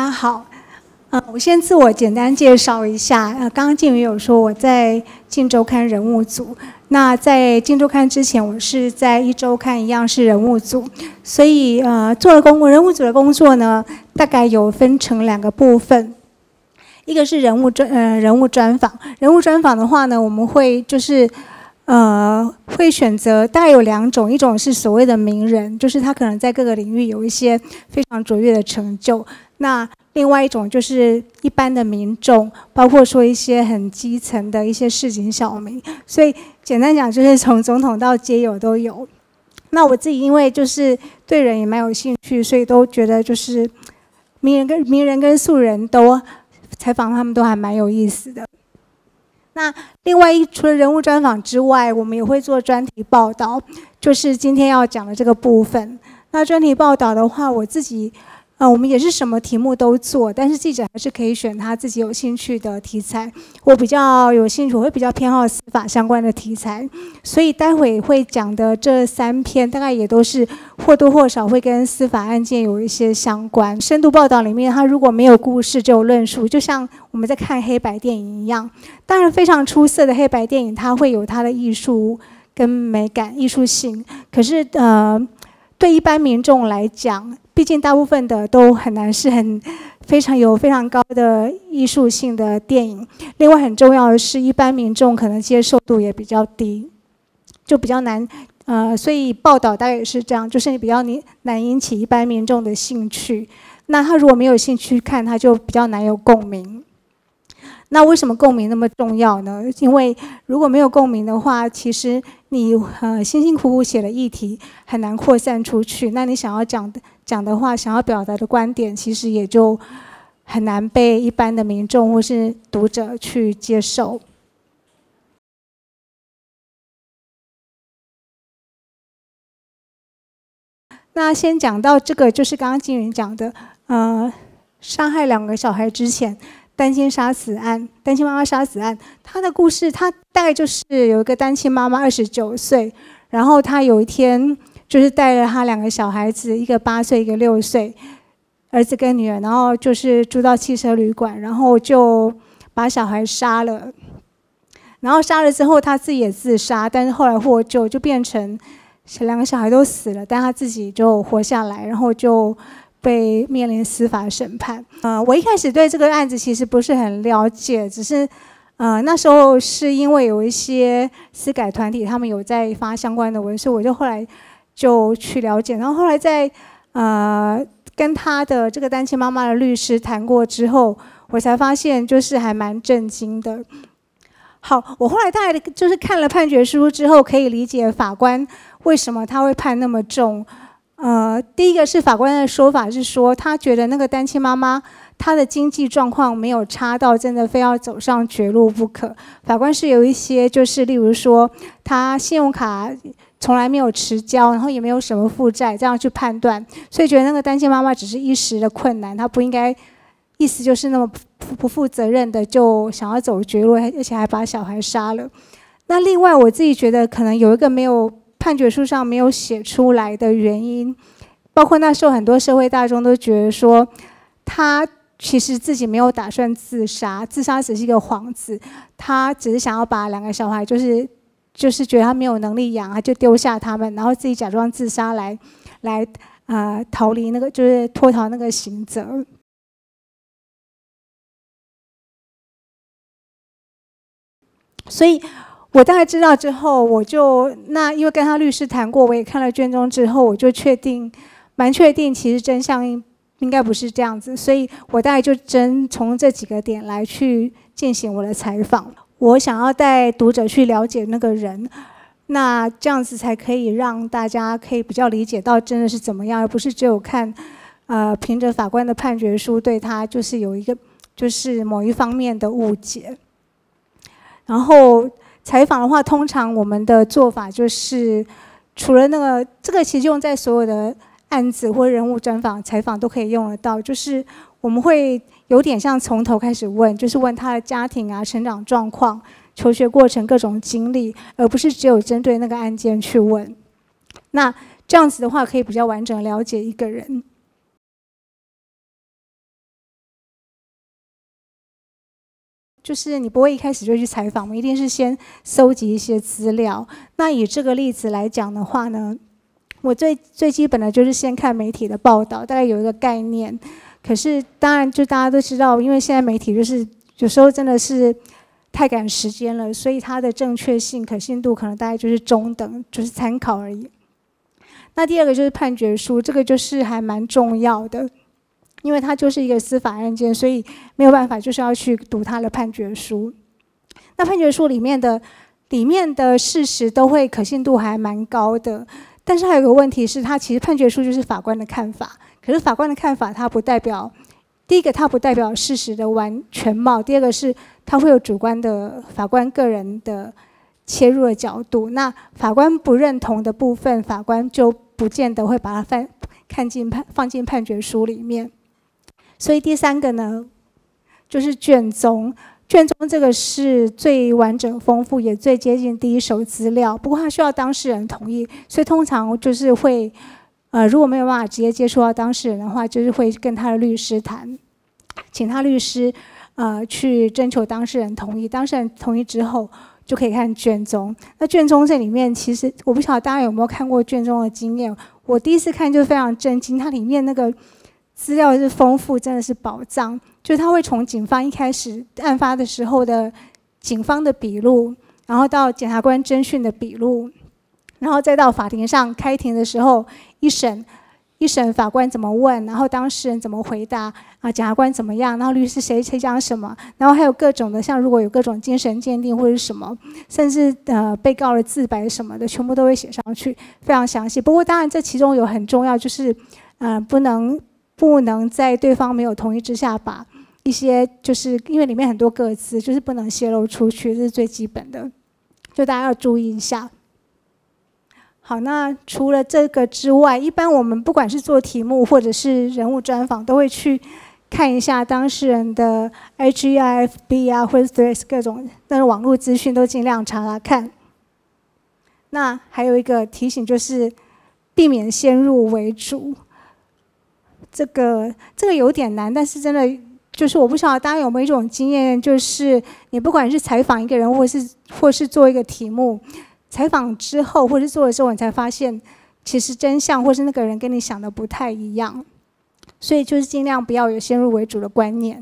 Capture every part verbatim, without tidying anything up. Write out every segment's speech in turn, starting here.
家好，呃，我先自我简单介绍一下。呃，刚刚静宇有说我在《镜周刊》人物组，那在《镜周刊》之前，我是在《一周刊》一样是人物组，所以呃，做了工人物组的工作呢，大概有分成两个部分。一个是人物专呃人物专访，人物专访的话呢，我们会就是呃会选择大概有两种，一种是所谓的名人，就是他可能在各个领域有一些非常卓越的成就。那另外一种就是一般的民众，包括说一些很基层的一些市井小民。所以简单讲，就是从总统到街友都有。那我自己因为就是对人也蛮有兴趣，所以都觉得就是名人跟名人跟素人都采访他们都还蛮有意思的。那另外一除了人物专访之外，我们也会做专题报道，就是今天要讲的这个部分。那专题报道的话，我自己呃，我们也是什么题目都做，但是记者还是可以选他自己有兴趣的题材。我比较有兴趣，我会比较偏好司法相关的题材，所以待会会讲的这三篇，大概也都是或多或少会跟司法案件有一些相关。深度报道里面，它如果没有故事，只有论述，就像我们在看黑白电影一样。当然，非常出色的黑白电影，它会有它的艺术跟美感、艺术性。可是，呃，对一般民众来讲，毕竟大部分的都很难是很非常有非常高的艺术性的电影。另外很重要的是，一般民众可能接受度也比较低，就比较难。呃，所以报道大概也是这样，就是你比较难引起一般民众的兴趣。那他如果没有兴趣看，他就比较难有共鸣。那为什么共鸣那么重要呢？因为如果没有共鸣的话，其实你呃辛辛苦苦写的议题很难扩散出去。那你想要讲的讲的话，想要表达的观点，其实也就很难被一般的民众或是读者去接受。那先讲到这个，就是刚刚金云讲的，呃，杀害两个小孩之前。单亲杀死案，单亲妈妈杀死案，她的故事，她大概就是有一个单亲妈妈，二十九岁，然后她有一天就是带着她两个小孩子，一个八岁，一个六岁，儿子跟女儿，然后就是住到汽车旅馆，然后就把小孩杀了，然后杀了之后，她自己也自杀，但是后来获救，就变成两个小孩都死了，但她自己就活下来，然后就被面临司法审判。呃，我一开始对这个案子其实不是很了解，只是呃那时候是因为有一些司改团体他们有在发相关的文，所以我就后来就去了解。然后后来在呃跟他的这个单亲妈妈的律师谈过之后，我才发现就是还蛮震惊的。好，我后来大概就是看了判决书之后，可以理解法官为什么他会判那么重。呃，第一个是法官的说法是说，他觉得那个单亲妈妈她的经济状况没有差到真的非要走上绝路不可。法官是有一些就是例如说，她信用卡从来没有迟交，然后也没有什么负债，这样去判断，所以觉得那个单亲妈妈只是一时的困难，她不应该，意思就是那么不负责任的就想要走绝路，而且还把小孩杀了。那另外我自己觉得可能有一个没有判决书上没有写出来的原因，包括那时候很多社会大众都觉得说，他其实自己没有打算自杀，自杀只是一个幌子，他只是想要把两个小孩，就是就是觉得他没有能力养，他就丢下他们，然后自己假装自杀来来呃逃离那个就是脱逃那个刑责。所以我大概知道之后，我就那因为跟他律师谈过，我也看了卷宗之后，我就确定，蛮确定，其实真相应应该不是这样子，所以我大概就真从这几个点来去进行我的采访。我想要带读者去了解那个人，那这样子才可以让大家可以比较理解到真的是怎么样，而不是只有看，呃，凭着法官的判决书对他就是有一个就是某一方面的误解。然后采访的话，通常我们的做法就是，除了那个这个其实用在所有的案子或人物专访采访都可以用得到，就是我们会有点像从头开始问，就是问他的家庭啊、成长状况、求学过程各种经历，而不是只有针对那个案件去问。那这样子的话，可以比较完整了解一个人。 就是你不会一开始就去采访，我们一定是先搜集一些资料。那以这个例子来讲的话呢，我最最基本的就是先看媒体的报道，大概有一个概念。可是当然，就大家都知道，因为现在媒体就是有时候真的是太赶时间了，所以它的正确性、可信度可能大概就是中等，就是参考而已。那第二个就是判决书，这个就是还蛮重要的，因为它就是一个司法案件，所以没有办法，就是要去读它的判决书。那判决书里面的里面的事实都会可信度还蛮高的，但是还有个问题是，它其实判决书就是法官的看法，可是法官的看法它不代表，第一个它不代表事实的完全貌，第二个是它会有主观的法官个人的切入的角度，那法官不认同的部分，法官就不见得会把它放看进判放进判决书里面。所以第三个呢，就是卷宗。卷宗这个是最完整、丰富，也最接近第一手资料。不过它需要当事人同意，所以通常就是会，呃，如果没有办法直接接触到当事人的话，就是会跟他的律师谈，请他律师，呃，去征求当事人同意。当事人同意之后，就可以看卷宗。那卷宗这里面，其实我不晓得大家有没有看过卷宗的经验。我第一次看就非常震惊，它里面那个资料是丰富，真的是宝藏。就是他会从警方一开始案发的时候的警方的笔录，然后到检察官侦讯的笔录，然后再到法庭上开庭的时候，一审一审法官怎么问，然后当事人怎么回答啊，检察官怎么样，然后律师谁谁讲什么，然后还有各种的，像如果有各种精神鉴定或者什么，甚至呃被告的自白什么的，全部都会写上去，非常详细。不过当然这其中有很重要，就是呃不能不能在对方没有同意之下把一些，就是因为里面很多个资，就是不能泄露出去，这是最基本的，就大家要注意一下。好，那除了这个之外，一般我们不管是做题目或者是人物专访，都会去看一下当事人的 I G 啊、F B 啊或者 Threads 各种那种网络资讯，都尽量查查看。那还有一个提醒就是，避免先入为主。这个这个有点难，但是真的。就是我不晓得大家有没有一种经验，就是你不管是采访一个人，或是或是做一个题目，采访之后或是做的时候，你才发现其实真相或是那个人跟你想的不太一样，所以就是尽量不要有先入为主的观念。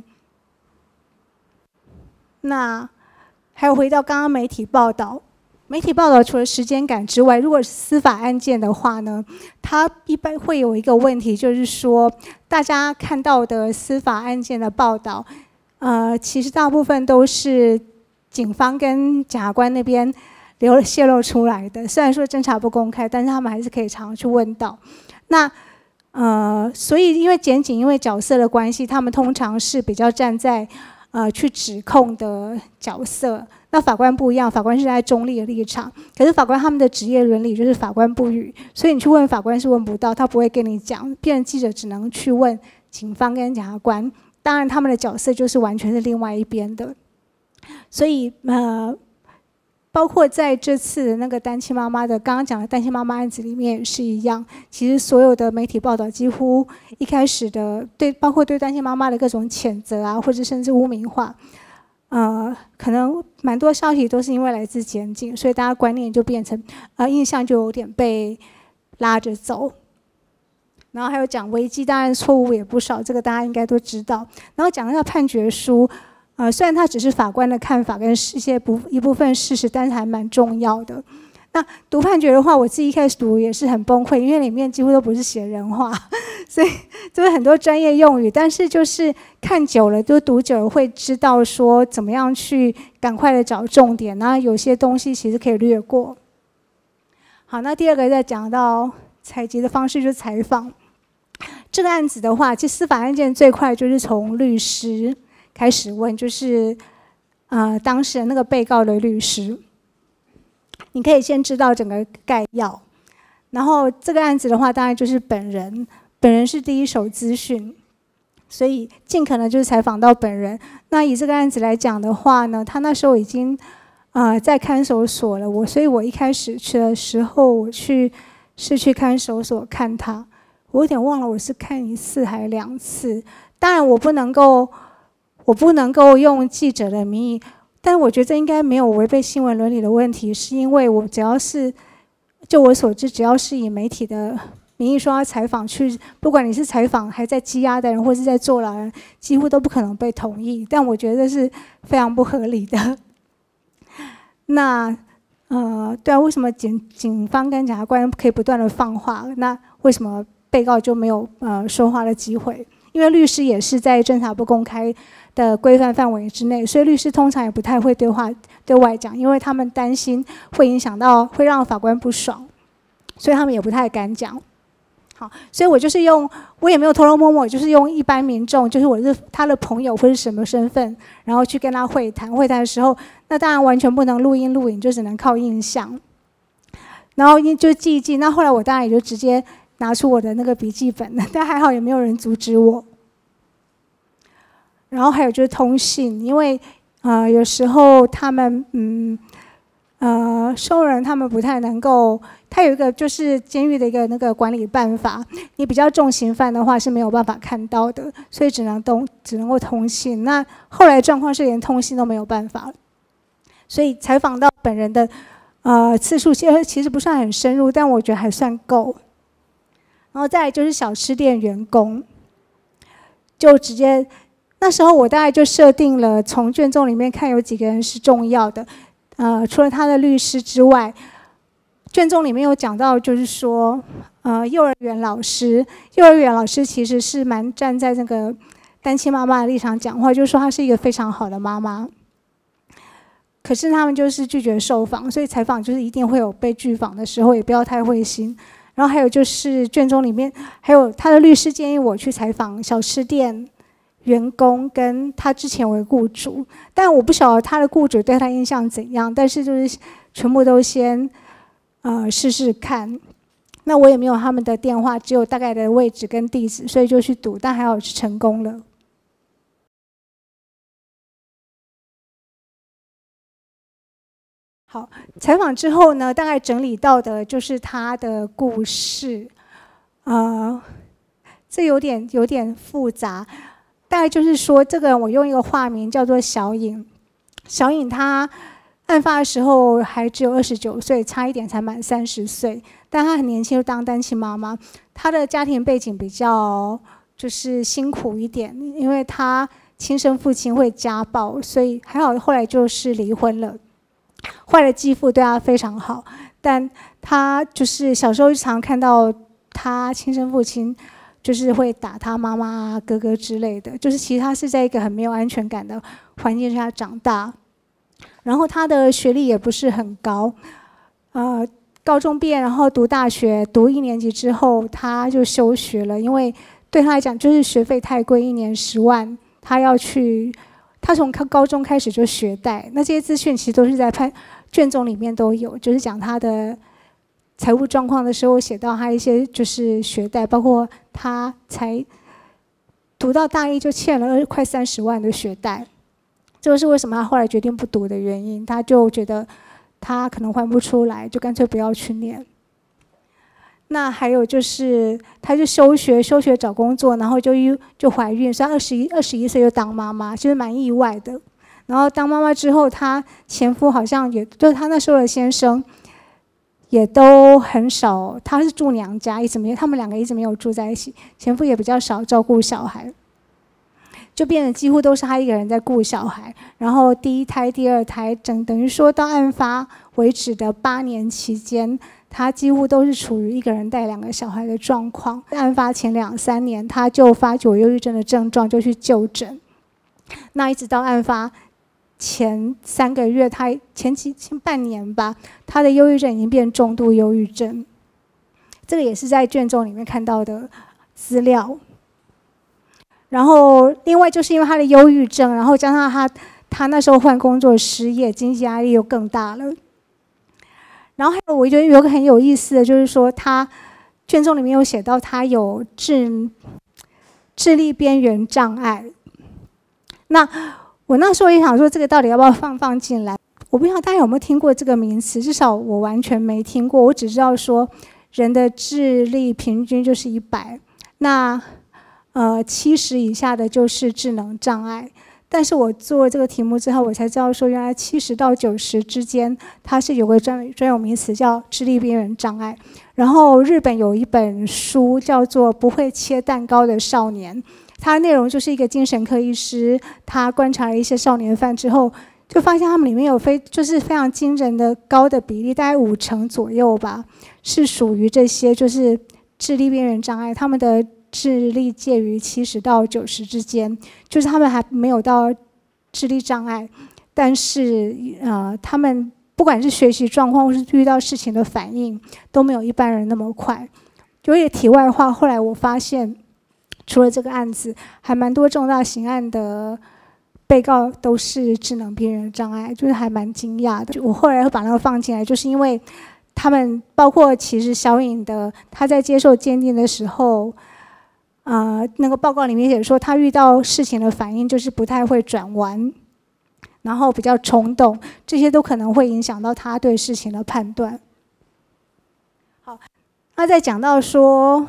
那还有回到刚刚媒体报道。媒体报道除了时间感之外，如果是司法案件的话呢，它一般会有一个问题，就是说大家看到的司法案件的报道，呃，其实大部分都是警方跟检察官那边流泄露出来的。虽然说侦查不公开，但是他们还是可以常常去问到。那呃，所以因为检警因为角色的关系，他们通常是比较站在呃去指控的角色。那法官不一样，法官是在中立的立场，可是法官他们的职业伦理就是法官不语，所以你去问法官是问不到，他不会跟你讲，变成记者只能去问警方跟检察官，当然他们的角色就是完全是另外一边的。所以呃，包括在这次那个单亲妈妈的刚刚讲的单亲妈妈案子里面也是一样，其实所有的媒体报道几乎一开始的对，包括对单亲妈妈的各种谴责啊，或者甚至污名化。呃，可能蛮多消息都是因为来自检警，所以大家观念就变成，呃，印象就有点被拉着走。然后还有讲危机，当然错误也不少，这个大家应该都知道。然后讲那个判决书，呃，虽然它只是法官的看法跟一些不一部分事实，但是还蛮重要的。那读判决的话，我自己一开始读也是很崩溃，因为里面几乎都不是写人话，所以就是很多专业用语。但是就是看久了，就读久了会知道说怎么样去赶快的找重点，然后有些东西其实可以略过。好，那第二个再讲到采集的方式，就是采访。这个案子的话，其实司法案件最快就是从律师开始问，就是呃当事人那个被告的律师。你可以先知道整个概要，然后这个案子的话，当然就是本人，本人是第一手资讯，所以尽可能就是采访到本人。那以这个案子来讲的话呢，他那时候已经呃在看守所了，我所以我一开始去的时候，我去是去看守所看他，我有点忘了我是看一次还是两次。当然我不能够。 我不能够用记者的名义，但我觉得这应该没有违背新闻伦理的问题，是因为我只要是，就我所知，只要是以媒体的名义说要采访去，不管你是采访还在羁押的人，或是在坐牢的人，几乎都不可能被同意。但我觉得是非常不合理的。那呃，对啊，为什么警警方跟检察官可以不断的放话？那为什么被告就没有呃说话的机会？因为律师也是在侦查不公开的规范范围之内，所以律师通常也不太会对话对外讲，因为他们担心会影响到，会让法官不爽，所以他们也不太敢讲。好，所以我就是用，我也没有偷偷摸摸，就是用一般民众，就是我是他的朋友或是什么身份，然后去跟他会谈。会谈的时候，那当然完全不能录音录影，就只能靠印象，然后就记一记。那后来我当然也就直接拿出我的那个笔记本了，但还好也没有人阻止我。然后还有就是通信，因为呃有时候他们嗯呃收人他们不太能够。它有一个就是监狱的一个那个管理办法，你比较重刑犯的话是没有办法看到的，所以只能通只能够通信。那后来状况是连通信都没有办法，所以采访到本人的呃次数其实其实不算很深入，但我觉得还算够。然后再来就是小吃店员工，就直接那时候我大概就设定了从卷宗里面看有几个人是重要的，呃，除了他的律师之外。卷宗里面有讲到，就是说，呃，幼儿园老师，幼儿园老师其实是蛮站在那个单亲妈妈的立场讲话，就是说她是一个非常好的妈妈。可是他们就是拒绝受访，所以采访就是一定会有被拒访的时候，也不要太灰心。然后还有就是卷宗里面还有他的律师建议我去采访小吃店员工跟他之前为雇主，但我不晓得他的雇主对他印象怎样，但是就是全部都先。呃，试试看。那我也没有他们的电话，只有大概的位置跟地址，所以就去赌，但还好是成功了。好，采访之后呢，大概整理到的就是他的故事，呃，这有点有点复杂。大概就是说，这个我用一个化名叫做小颖，小颖她。案发的时候还只有二十九岁，差一点才满三十岁，但她很年轻就当单亲妈妈。她的家庭背景比较就是辛苦一点，因为她亲生父亲会家暴，所以还好后来就是离婚了。坏的继父对她非常好，但她就是小时候常看到她亲生父亲就是会打她妈妈、哥哥之类的，就是其实她是在一个很没有安全感的环境下长大。然后他的学历也不是很高，呃，高中毕业，然后读大学，读一年级之后他就休学了，因为对他来讲就是学费太贵，一年十万，他要去，他从高中开始就学贷，那这些资讯其实都是在判卷宗里面都有，就是讲他的财务状况的时候写到他一些就是学贷，包括他才读到大一就欠了快三十万的学贷。这个是为什么他后来决定不读的原因，他就觉得他可能还不出来，就干脆不要去念。那还有就是，他就休学，休学找工作，然后就就怀孕，所以二十一二十一岁就当妈妈，其实蛮意外的。然后当妈妈之后，她前夫好像也就是她那时候的先生，也都很少，他是住娘家，一直没有，他们两个一直没有住在一起，前夫也比较少照顾小孩。就变成几乎都是他一个人在顾小孩，然后第一胎、第二胎，整等于说到案发为止的八年期间，他几乎都是处于一个人带两个小孩的状况。案发前两三年，他就发觉有忧郁症的症状，就去就诊。那一直到案发前三个月，他前几前半年吧，他的忧郁症已经变重度忧郁症。这个也是在卷宗里面看到的资料。然后，另外就是因为他的忧郁症，然后加上他他那时候换工作失业，经济压力又更大了。然后还有我觉得有个很有意思的，就是说他卷宗里面有写到他有智智力边缘障碍。那我那时候也想说，这个到底要不要放放进来？我不知道大家有没有听过这个名词，至少我完全没听过。我只知道说人的智力平均就是一百，那呃七十以下的就是智能障碍。 但是我做这个题目之后，我才知道说，原来七十到九十之间，它是有个专专有名词叫智力边缘障碍。然后日本有一本书叫做《不会切蛋糕的少年》，它的内容就是一个精神科医师，他观察了一些少年犯之后，就发现他们里面有非就是非常惊人的高的比例，大概五成左右吧，是属于这些就是智力边缘障碍，他们的智力介于七十到九十之间，就是他们还没有到智力障碍，但是呃，他们不管是学习状况或是遇到事情的反应，都没有一般人那么快。有点题外话，后来我发现，除了这个案子，还蛮多重大刑案的被告都是智能边缘障碍，就是还蛮惊讶的。我后来会把那个放进来，就是因为他们包括其实小颖的，他在接受鉴定的时候。呃，那个报告里面写说，他遇到事情的反应就是不太会转弯，然后比较冲动，这些都可能会影响到他对事情的判断。好，那再讲到说，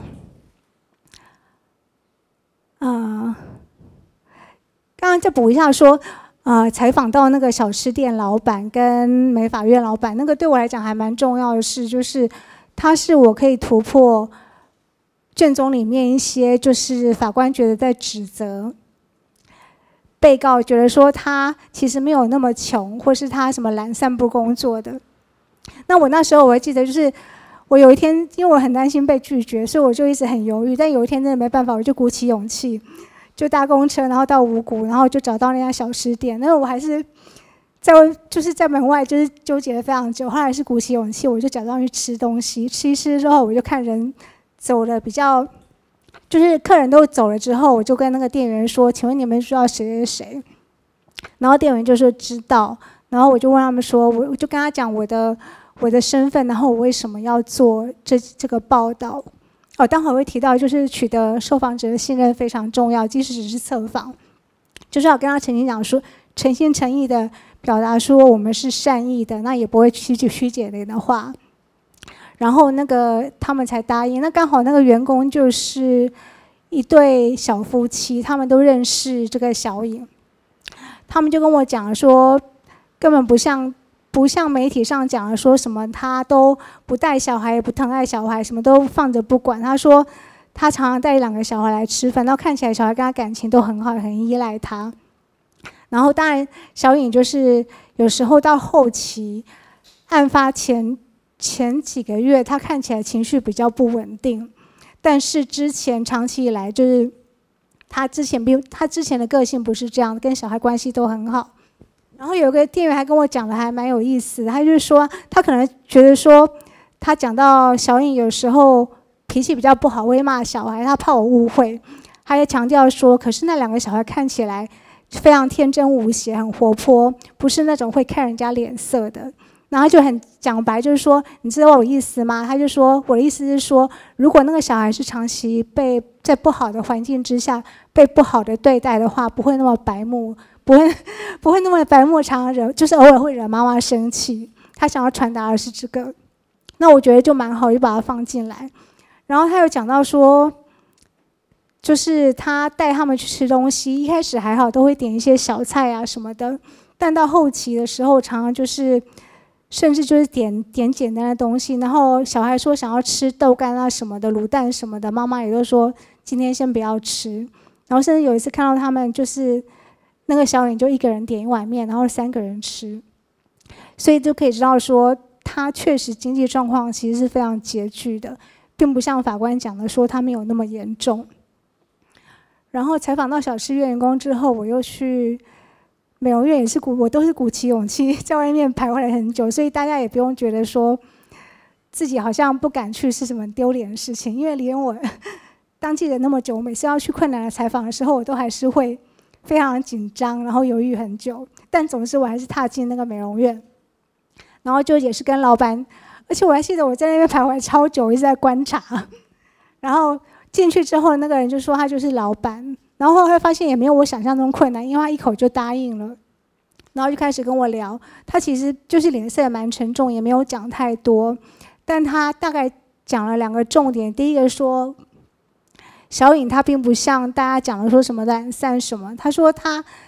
呃，刚刚再补一下说，呃，采访到那个小吃店老板跟美发院老板，那个对我来讲还蛮重要的事，就是他是我可以突破。卷宗里面一些就是法官觉得在指责被告，觉得说他其实没有那么穷，或是他什么懒散不工作的。那我那时候我还记得，就是我有一天，因为我很担心被拒绝，所以我就一直很犹豫。但有一天真的没办法，我就鼓起勇气，就搭公车，然后到五股，然后就找到那家小吃店。那我还是在就是在门外就是纠结了非常久，后来是鼓起勇气，我就假装去吃东西。吃一吃之后，我就看人。走了比较，就是客人都走了之后，我就跟那个店员说：“请问你们知道谁谁谁？”然后店员就说知道。然后我就问他们说：“我我就跟他讲我的我的身份，然后我为什么要做这这个报道？哦，待会儿会提到，就是取得受访者的信任非常重要，即使只是测访，就是要跟他诚心讲说，诚心诚意的表达说我们是善意的，那也不会曲解曲解的话。”然后那个他们才答应。那刚好那个员工就是一对小夫妻，他们都认识这个小颖。他们就跟我讲说，根本不像不像媒体上讲的说什么他都不带小孩，也不疼爱小孩，什么都放着不管。他说他常常带两个小孩来吃饭，然后看起来小孩跟他感情都很好，很依赖他。然后当然小颖就是有时候到后期，案发前。前几个月，他看起来情绪比较不稳定，但是之前长期以来，就是他之前比他之前的个性不是这样，跟小孩关系都很好。然后有个店员还跟我讲的还蛮有意思的，他就是说他可能觉得说，他讲到小颖有时候脾气比较不好，会骂小孩，他怕我误会。他也强调说，可是那两个小孩看起来非常天真无邪，很活泼，不是那种会看人家脸色的。然后就很讲白，就是说，你知道我意思吗？他就说，我的意思是说，如果那个小孩是长期被在不好的环境之下被不好的对待的话，不会那么白目，不会不会那么白目，常常惹，就是偶尔会惹妈妈生气。他想要传达的是这个，那我觉得就蛮好，就把它放进来。然后他又讲到说，就是他带他们去吃东西，一开始还好，都会点一些小菜啊什么的，但到后期的时候，常常就是。甚至就是点点简单的东西，然后小孩说想要吃豆干啊什么的，卤蛋什么的，妈妈也都说今天先不要吃。然后甚至有一次看到他们就是那个小颖就一个人点一碗面，然后三个人吃，所以就可以知道说他确实经济状况其实是非常拮据的，并不像法官讲的说他没有那么严重。然后采访到小吃院员工之后，我又去。美容院也是鼓，我都是鼓起勇气在外面徘徊了很久，所以大家也不用觉得说自己好像不敢去是什么丢脸的事情，因为连我当记者那么久，我每次要去困难的采访的时候，我都还是会非常紧张，然后犹豫很久，但总之我还是踏进那个美容院，然后就也是跟老板，而且我还记得我在那边徘徊超久，一直在观察，然后进去之后，那个人就说他就是老板。然后后来发现也没有我想象中困难，因为他一口就答应了，然后就开始跟我聊。他其实就是脸色也蛮沉重，也没有讲太多，但他大概讲了两个重点。第一个说，小颖她并不像大家讲的说什么懒散什么，他说他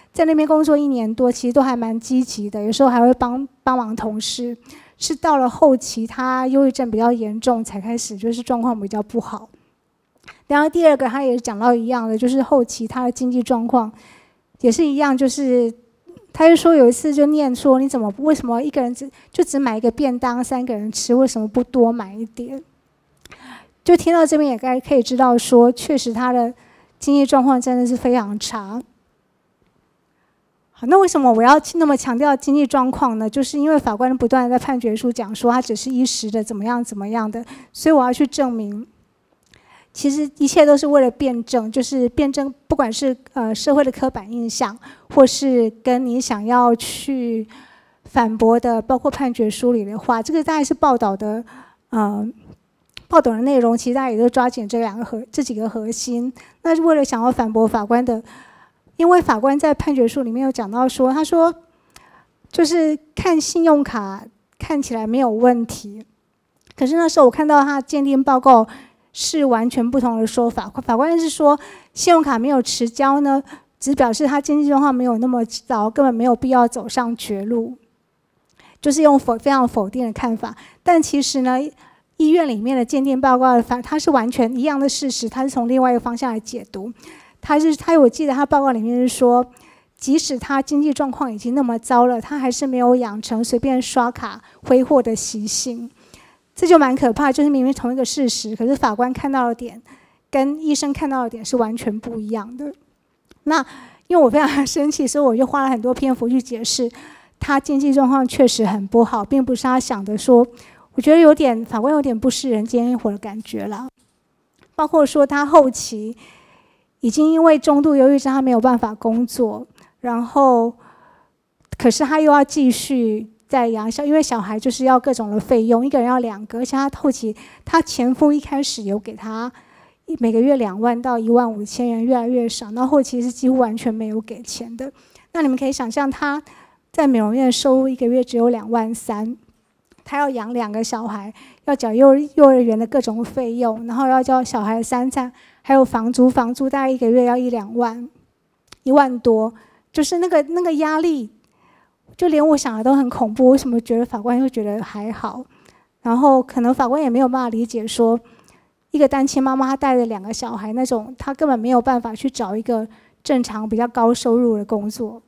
在那边工作一年多，其实都还蛮积极的，有时候还会帮帮忙同事。是到了后期，他忧郁症比较严重，才开始就是状况比较不好。然后第二个，他也讲到一样的，就是后期他的经济状况也是一样，就是他就说有一次就念说，你怎么为什么一个人只就只买一个便当，三个人吃，为什么不多买一点？就听到这边也该可以知道说，确实他的经济状况真的是非常差。好，那为什么我要那么强调经济状况呢？就是因为法官不断的在判决书讲说他只是一时的怎么样怎么样的，所以我要去证明，其实一切都是为了辩证，就是辩证，不管是呃社会的刻板印象，或是跟你想要去反驳的，包括判决书里的话，这个大概是报道的呃报道的内容，其实大家也都抓紧这两个核这几个核心。那是为了想要反驳法官的。因为法官在判决书里面有讲到说，他说就是看信用卡看起来没有问题，可是那时候我看到他的鉴定报告是完全不同的说法。法官是说信用卡没有迟交呢，只表示他经济状况没有那么糟，根本没有必要走上绝路，就是用否非常否定的看法。但其实呢，医院里面的鉴定报告的它是完全一样的事实，它是从另外一个方向来解读。他是他，我记得他报告里面是说，即使他经济状况已经那么糟了，他还是没有养成随便刷卡挥霍的习性，这就蛮可怕。就是明明同一个事实，可是法官看到的点跟医生看到的点是完全不一样的。那因为我非常生气，所以我就花了很多篇幅去解释，他经济状况确实很不好，并不是他想的说，我觉得有点法官有点不食人间烟火的感觉啦。包括说他后期。已经因为中度忧郁症，他没有办法工作，然后，可是他又要继续在养小，因为小孩就是要各种的费用，一个人要两个，而且他后期他前夫一开始有给他每个月两万到一万五千元，越来越少，然后后期是几乎完全没有给钱的。那你们可以想象，他在美容院的收入一个月只有两万三，他要养两个小孩，要缴幼幼儿园的各种费用，然后要交小孩的三餐。还有房租，房租大概一个月要一两万，一万多，就是那个那个压力，就连我想的都很恐怖。为什么觉得法官会觉得还好？然后可能法官也没有办法理解说，一个单亲妈妈她带着两个小孩，那种她根本没有办法去找一个正常比较高收入的工作。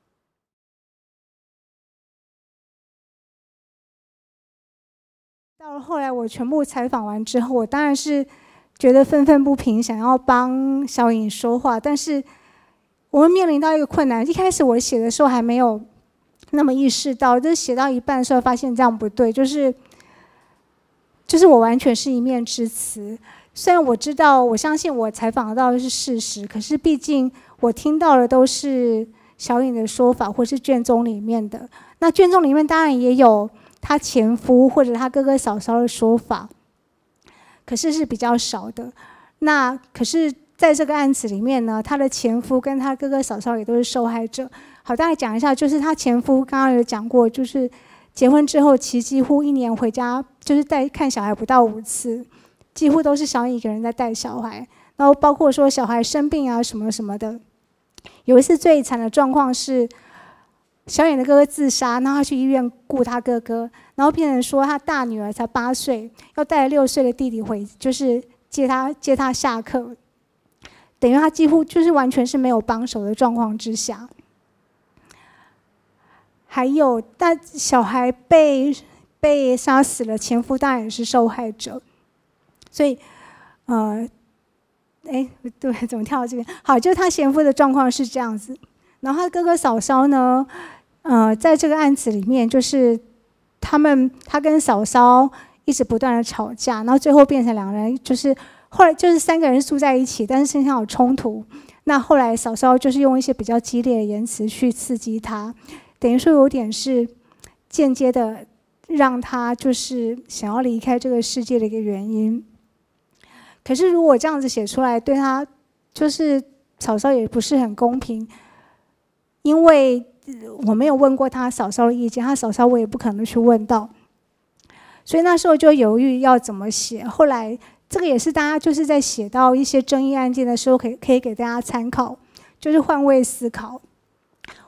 到了后来，我全部采访完之后，我当然是。觉得愤愤不平，想要帮小颖说话，但是我们面临到一个困难。一开始我写的时候还没有那么意识到，就是写到一半的时候发现这样不对，就是就是我完全是一面之词。虽然我知道，我相信我采访到的是事实，可是毕竟我听到的都是小颖的说法，或是卷宗里面的。那卷宗里面当然也有她前夫或者她哥哥嫂嫂的说法。可是是比较少的，那可是在这个案子里面呢，他的前夫跟他哥哥嫂嫂也都是受害者。好，大概讲一下，就是他前夫刚刚有讲过，就是结婚之后，其几乎一年回家就是带看小孩不到五次，几乎都是小颖一个人在带小孩，然后包括说小孩生病啊什么什么的。有一次最惨的状况是，小颖的哥哥自杀，然后他去医院顾他哥哥，然后变成说他大女儿才八岁，要带六岁的弟弟回，就是接他接他下课，等于他几乎就是完全是没有帮手的状况之下。还有，但小孩被被杀死了，前夫当然也是受害者，所以，呃，哎，对，怎么跳到这边？好，就是他前夫的状况是这样子。然后他哥哥嫂嫂呢，呃，在这个案子里面，就是他们他跟嫂嫂一直不断的吵架，然后最后变成两人就是后来就是三个人住在一起，但是身上有冲突。那后来嫂嫂就是用一些比较激烈的言辞去刺激他，等于说有点是间接的让他就是想要离开这个世界的一个原因。可是如果这样子写出来，对他就是嫂嫂也不是很公平。因为我没有问过他嫂嫂的意见，他嫂嫂我也不可能去问到，所以那时候就犹豫要怎么写。后来这个也是大家就是在写到一些争议案件的时候，可以可以给大家参考，就是换位思考。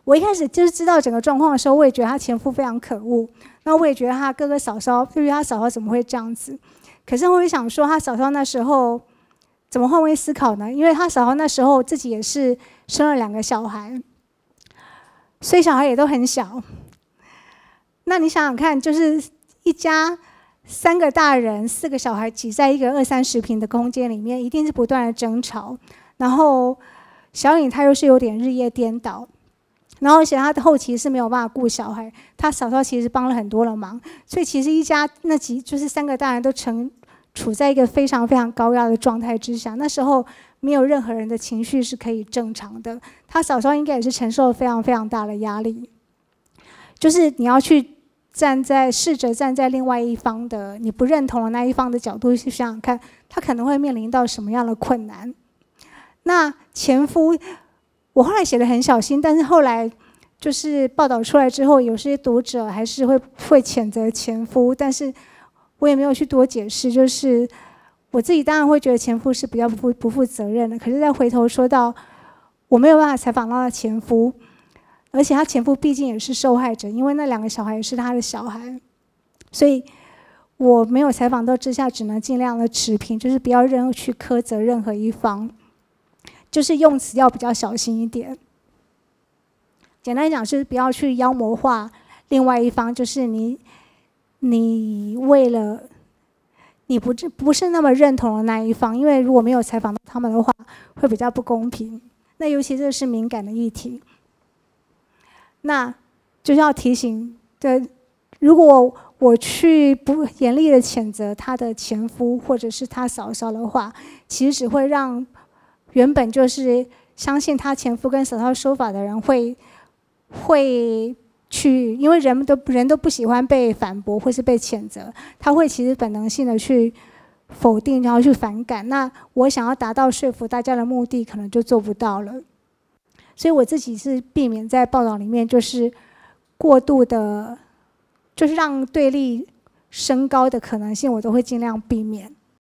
我一开始就是知道整个状况的时候，我也觉得她前夫非常可恶，那我也觉得她哥哥嫂嫂，对于她嫂嫂怎么会这样子？可是我也想说，她嫂嫂那时候怎么换位思考呢？因为她嫂嫂那时候自己也是生了两个小孩，所以小孩也都很小。那你想想看，就是一家三个大人、四个小孩挤在一个二三十平的空间里面，一定是不断的争吵。然后小颖她又是有点日夜颠倒，然后而且她的后期是没有办法顾小孩，她嫂嫂其实帮了很多的忙，所以其实一家那几就是三个大人都成处在一个非常非常高压的状态之下。那时候没有任何人的情绪是可以正常的，她嫂嫂应该也是承受了非常非常大的压力，就是你要去站在试着站在另外一方的你不认同的那一方的角度去想想看，他可能会面临到什么样的困难。那前夫，我后来写的很小心，但是后来就是报道出来之后，有些读者还是会会谴责前夫，但是我也没有去多解释。就是我自己当然会觉得前夫是比较不负不负责任的，可是再回头说到我没有办法采访到他前夫。而且他前夫毕竟也是受害者，因为那两个小孩也是他的小孩，所以我没有采访到之下，只能尽量的持平，就是不要任去苛责任何一方，就是用词要比较小心一点。简单讲是不要去妖魔化另外一方，就是你你为了你不不是那么认同的那一方，因为如果没有采访到他们的话，会比较不公平。那尤其这是敏感的议题。那就是要提醒，对，如果我去不严厉的谴责他的前夫或者是他嫂嫂的话，其实只会让原本就是相信他前夫跟嫂嫂说法的人会会去，因为人们都人都不喜欢被反驳或是被谴责，他会其实本能性的去否定，然后去反感。那我想要达到说服大家的目的，可能就做不到了。所以我自己是避免在报道里面就是过度的，就是让对立升高的可能性，我都会尽量避免。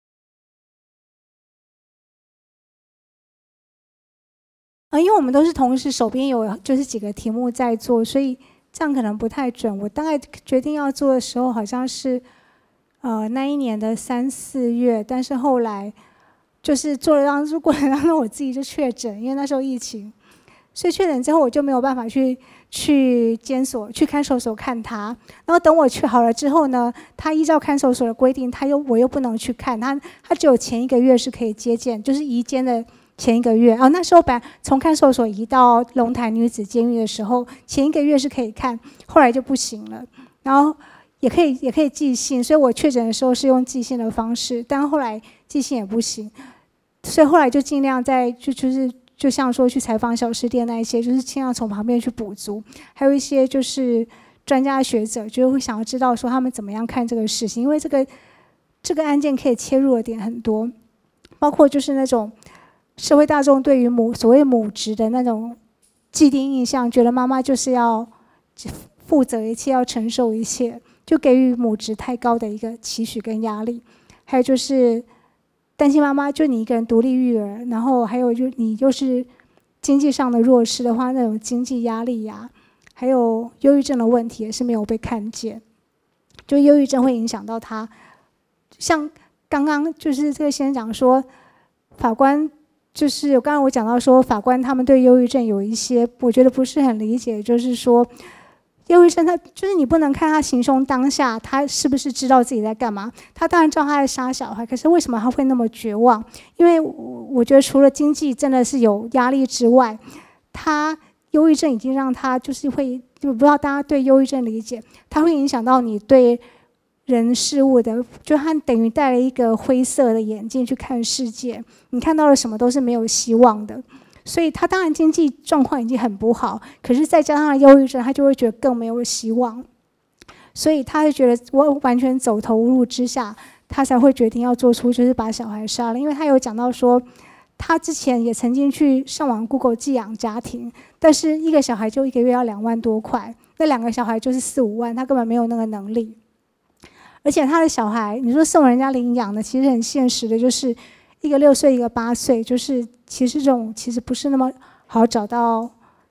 呃，因为我们都是同时手边有就是几个题目在做，所以这样可能不太准。我大概决定要做的时候，好像是呃那一年的三四月，但是后来就是做了当过程当中我自己就确诊，因为那时候疫情。所以确诊之后，我就没有办法去去监所、去看守所看他。然后等我去好了之后呢，他依照看守所的规定，他又我又不能去看他，他只有前一个月是可以接见，就是移监的前一个月。哦，那时候本来从看守所移到龙潭女子监狱的时候，前一个月是可以看，后来就不行了。然后也可以也可以寄信，所以我确诊的时候是用寄信的方式，但后来寄信也不行，所以后来就尽量在就就是。就像说去采访小吃店那一些，就是尽量从旁边去补足，还有一些就是专家学者，就会想要知道说他们怎么样看这个事情，因为这个这个案件可以切入的点很多，包括就是那种社会大众对于母所谓母职的那种既定印象，觉得妈妈就是要负责一切，要承受一切，就给予母职太高的一个期许跟压力，还有就是。担心妈妈就你一个人独立育儿，然后还有就你又是经济上的弱势的话，那种经济压力呀、啊，还有忧郁症的问题也是没有被看见。就忧郁症会影响到他，像刚刚就是这个先生讲说，法官就是刚刚我讲到说，法官他们对忧郁症有一些我觉得不是很理解，就是说。忧郁症，他就是你不能看他行凶当下，他是不是知道自己在干嘛？他当然知道他在杀小孩，可是为什么他会那么绝望？因为我觉得除了经济真的是有压力之外，他忧郁症已经让他就是会，就不知道大家对忧郁症理解，它会影响到你对人事物的，就他等于戴了一个灰色的眼镜去看世界，你看到了什么都是没有希望的。所以他当然经济状况已经很不好，可是再加上忧郁症，他就会觉得更没有希望，所以他会觉得我完全走投无路之下，他才会决定要做出就是把小孩杀了。因为他有讲到说，他之前也曾经去上网 Google 寄养家庭，但是一个小孩就一个月要两万多块，那两个小孩就是四五万，他根本没有那个能力。而且他的小孩，你说送人家领养的，其实很现实的，就是一个六岁，一个八岁，就是其实这种其实不是那么好找到，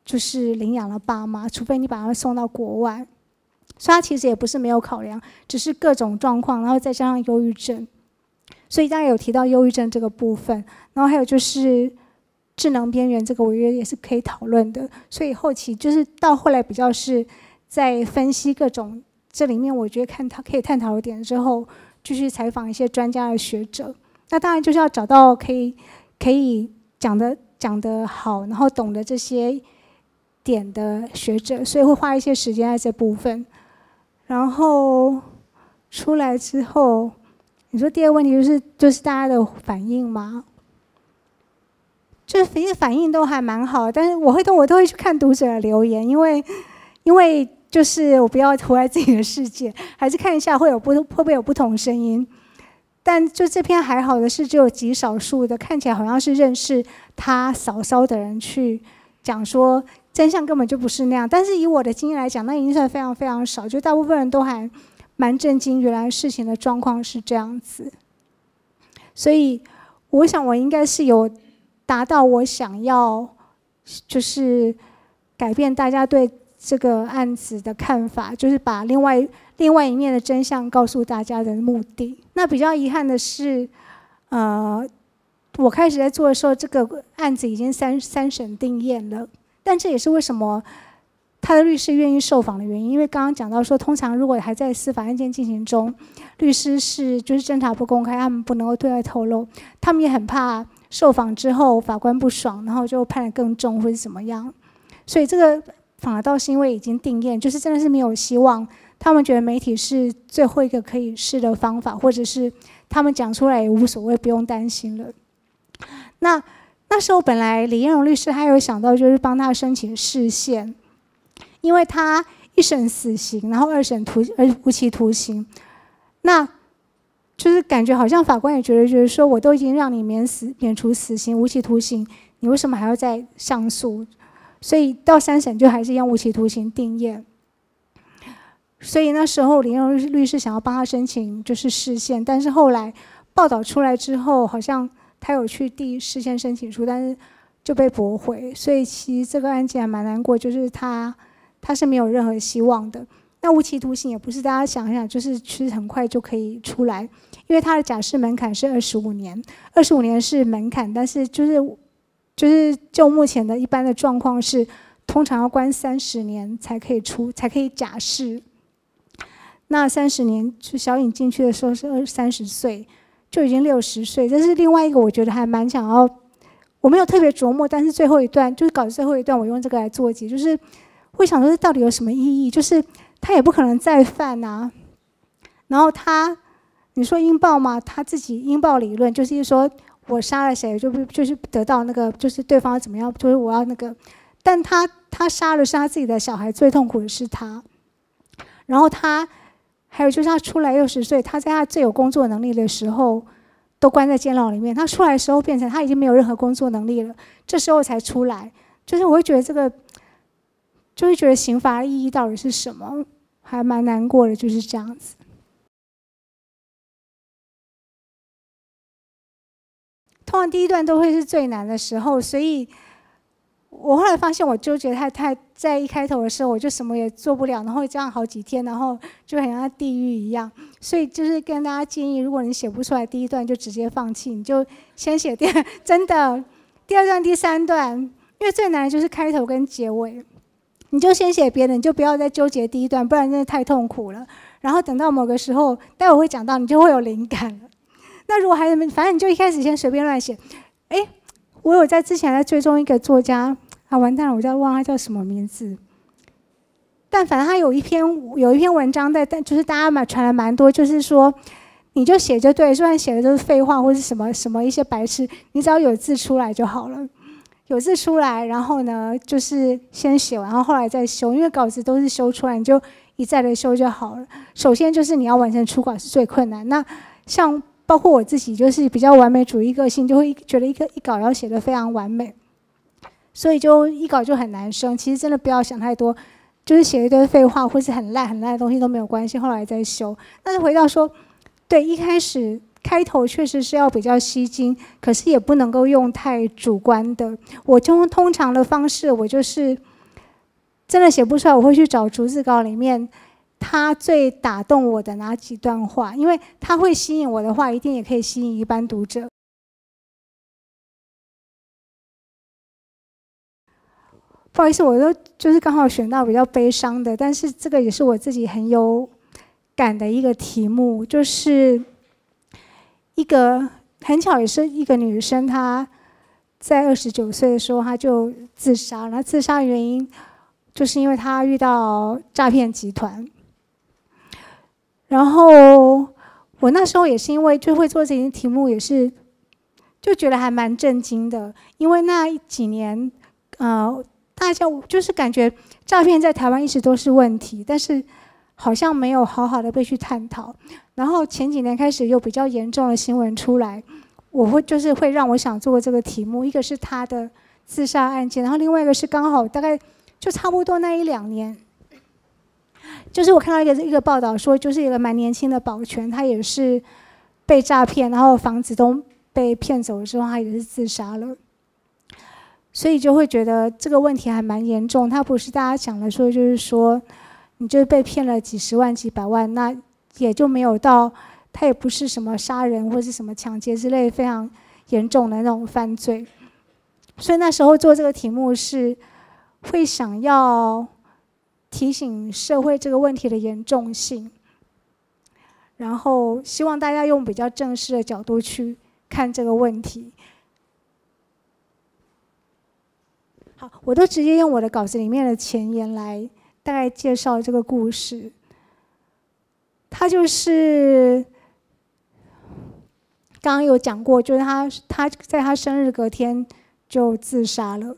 就是领养了爸妈，除非你把他送到国外。所以他其实也不是没有考量，只是各种状况，然后再加上忧郁症。所以大家有提到忧郁症这个部分，然后还有就是智能边缘这个，我觉得也是可以讨论的。所以后期就是到后来比较是在分析各种这里面，我觉得看他可以探讨的点之后，继续采访一些专家的学者。那当然就是要找到可以可以讲的讲得好，然后懂得这些点的学者，所以会花一些时间在这部分。然后出来之后，你说第二个问题就是就是大家的反应吗？就是其实反应都还蛮好，但是我会都我都会去看读者的留言，因为因为就是我不要活在自己的世界，还是看一下会有不会不会有不同声音。但就这篇还好的是，只有极少数的看起来好像是认识他嫂嫂的人去讲说真相根本就不是那样。但是以我的经验来讲，那已经算非常非常少，就大部分人都还蛮震惊，原来事情的状况是这样子。所以我想我应该是有达到我想要就是改变大家对这个案子的看法，就是把另外另外一面的真相告诉大家的目的。那比较遗憾的是，呃，我开始在做的时候，这个案子已经三三审定验了。但这也是为什么他的律师愿意受访的原因，因为刚刚讲到说，通常如果还在司法案件进行中，律师是就是侦查不公开，他们不能够对外透露，他们也很怕受访之后法官不爽，然后就判得更重或者怎么样。所以这个反倒是因为已经定验，就是真的是没有希望。他们觉得媒体是最后一个可以试的方法，或者是他们讲出来也无所谓，不用担心了。那那时候本来李彦荣律师还有想到就是帮他申请释宪，因为他一审死刑，然后二审徒呃无期徒刑，那就是感觉好像法官也觉得觉得说，我都已经让你免死免除死刑、无期徒刑，你为什么还要再上诉？所以到三审就还是用无期徒刑定验。所以那时候林荣律师想要帮他申请就是释宪，但是后来报道出来之后，好像他有去递释宪申请书，但是就被驳回。所以其实这个案件还蛮难过，就是他他是没有任何希望的。那无期徒刑也不是大家想一想，就是其实很快就可以出来，因为他的假释门槛是二十五年，二十五年是门槛，但是就是就是就目前的一般的状况是，通常要关三十年才可以出，才可以假释。那三十年，小颖进去的时候是二三十岁，就已经六十岁。这是另外一个，我觉得还蛮想要，我没有特别琢磨，但是最后一段就是搞最后一段，我用这个来做结，就是会想说这到底有什么意义？就是他也不可能再犯啊。然后他，你说英报吗？他自己英报理论就是说我杀了谁，就就是得到那个，就是对方怎么样，就是我要那个，但他他杀了是他自己的小孩，最痛苦的是他。然后他。还有就是他出来六十岁，他在他最有工作能力的时候，都关在监牢里面。他出来的时候变成他已经没有任何工作能力了，这时候才出来。就是我会觉得这个，就会觉得刑罚的意义到底是什么，还蛮难过的，就是这样子。通常第一段都会是最难的时候，所以我后来发现我纠结太太在一开头的时候，我就什么也做不了，然后这样好几天，然后就很像地狱一样。所以就是跟大家建议，如果你写不出来第一段，就直接放弃，你就先写第二，真的第二段、第三段，因为最难的就是开头跟结尾，你就先写别的，你就不要再纠结第一段，不然真的太痛苦了。然后等到某个时候，待会会讲到，你就会有灵感了。那如果还反正你就一开始先随便乱写，哎。我有在之前在追踪一个作家，啊，完蛋了，我就忘了他叫什么名字。但反正他有一篇有一篇文章在，但就是大家嘛传了蛮多，就是说你就写就对，虽然写的都是废话或是什么什么一些白痴，你只要有字出来就好了。有字出来，然后呢就是先写完，然后后来再修，因为稿子都是修出来，你就一再的修就好了。首先就是你要完成初稿是最困难，那像。包括我自己就是比较完美主义个性，就会觉得一个一稿要写得非常完美，所以就一稿就很难生。其实真的不要想太多，就是写一堆废话或是很烂很烂的东西都没有关系，后来再修。但是回到说，对，一开始开头确实是要比较吸睛，可是也不能够用太主观的。我就通常的方式，我就是真的写不出来，我会去找逐字稿里面他最打动我的哪几段话，因为他会吸引我的话，一定也可以吸引一般读者。不好意思，我都就是刚好选到比较悲伤的，但是这个也是我自己很有感的一个题目，就是一个很巧也是一个女生，她在二十九岁的时候她就自杀了，自杀原因就是因为她遇到诈骗集团。然后我那时候也是因为就会做这些题目，也是就觉得还蛮震惊的，因为那几年呃。大家就是感觉诈骗在台湾一直都是问题，但是好像没有好好的被去探讨。然后前几年开始有比较严重的新闻出来，我会就是会让我想做这个题目。一个是他的自杀案件，然后另外一个是刚好大概就差不多那一两年，就是我看到一个一个报道说，就是一个蛮年轻的保全，他也是被诈骗，然后房子都被骗走了之后，他也是自杀了。所以就会觉得这个问题还蛮严重，它不是大家讲的说，就是说你就被骗了几十万、几百万，那也就没有到，它也不是什么杀人或是什么抢劫之类非常严重的那种犯罪。所以那时候做这个题目是会想要提醒社会这个问题的严重性，然后希望大家用比较正式的角度去看这个问题。好，我都直接用我的稿子里面的前言来大概介绍这个故事。他就是刚刚有讲过，就是他他在他生日隔天就自杀了。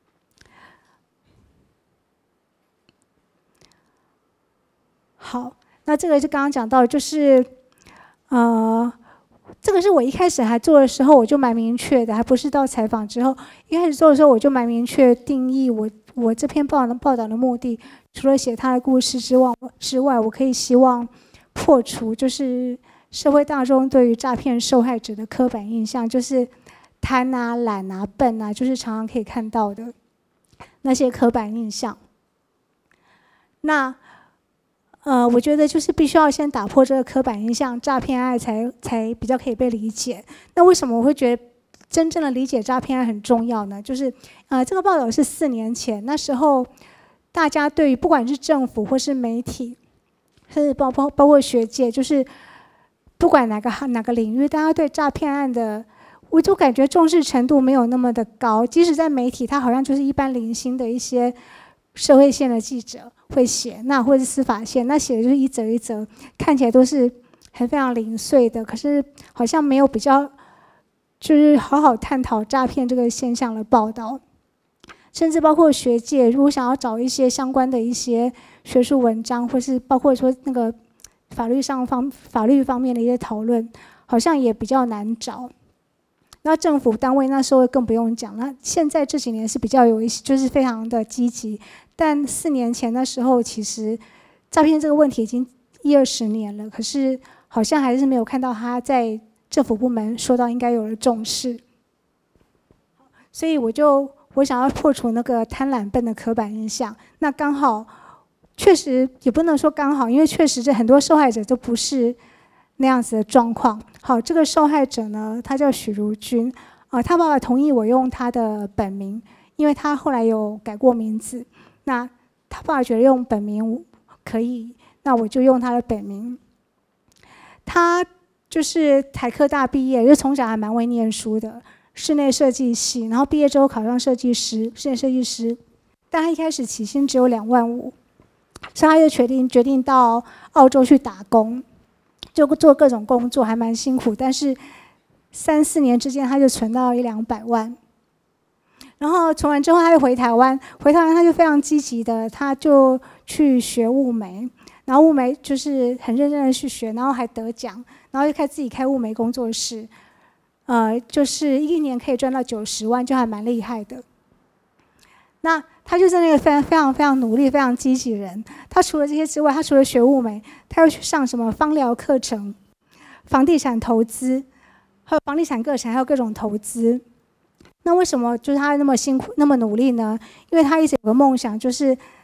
好，那这个是刚刚讲到，就是呃。这个是我一开始还做的时候，我就蛮明确的，还不是到采访之后。一开始做的时候，我就蛮明确定义我我这篇报道报道的目的，除了写他的故事之外之外，我可以希望破除就是社会大众对于诈骗受害者的刻板印象，就是贪啊、懒啊、笨啊，就是常常可以看到的那些刻板印象。那呃，我觉得就是必须要先打破这个刻板印象，诈骗案才才比较可以被理解。那为什么我会觉得真正的理解诈骗案很重要呢？就是呃，这个报道是四年前，那时候大家对于不管是政府或是媒体，甚至包包包括学界，就是不管哪个哪个领域，大家对诈骗案的，我就感觉重视程度没有那么的高。即使在媒体，它好像就是一般零星的一些社会线的记者会写，那或者是司法线，那写的就是一则一则，看起来都是很非常零碎的，可是好像没有比较，就是好好探讨诈骗这个现象的报道。甚至包括学界，如果想要找一些相关的一些学术文章，或是包括说那个法律上方法律方面的一些讨论，好像也比较难找。那政府单位那时候更不用讲，那现在这几年是比较有一些，就是非常的积极。但四年前的时候，其实诈骗这个问题已经一二十年了，可是好像还是没有看到他在政府部门受到应该有的重视。所以我就我想要破除那个贪婪笨的刻板印象。那刚好，确实也不能说刚好，因为确实这很多受害者都不是那样子的状况。好，这个受害者呢，他叫许如君，啊、呃，他爸爸同意我用他的本名，因为他后来有改过名字。那他爸爸觉得用本名可以，那我就用他的本名。他就是台科大毕业，就从小还蛮会念书的，室内设计系，然后毕业之后考上设计师，室内设计师。但他一开始起薪只有两万五，所以他就决定决定到澳洲去打工，就做各种工作，还蛮辛苦。但是三四年之间，他就存到一两百万。然后存完之后，他就回台湾，回台湾他就非常积极的，他就去学雾眉，然后雾眉就是很认真的去学，然后还得奖，然后就开自己开雾眉工作室，呃，就是一年可以赚到九十万，就还蛮厉害的。那他就是那个非常非常非常努力、非常积极的人。他除了这些之外，他除了学雾眉，他又去上什么芳疗课程、房地产投资，还有房地产课程，还有各种投资。那为什么就是他那么辛苦、那么努力呢？因为他一直有个梦想，就是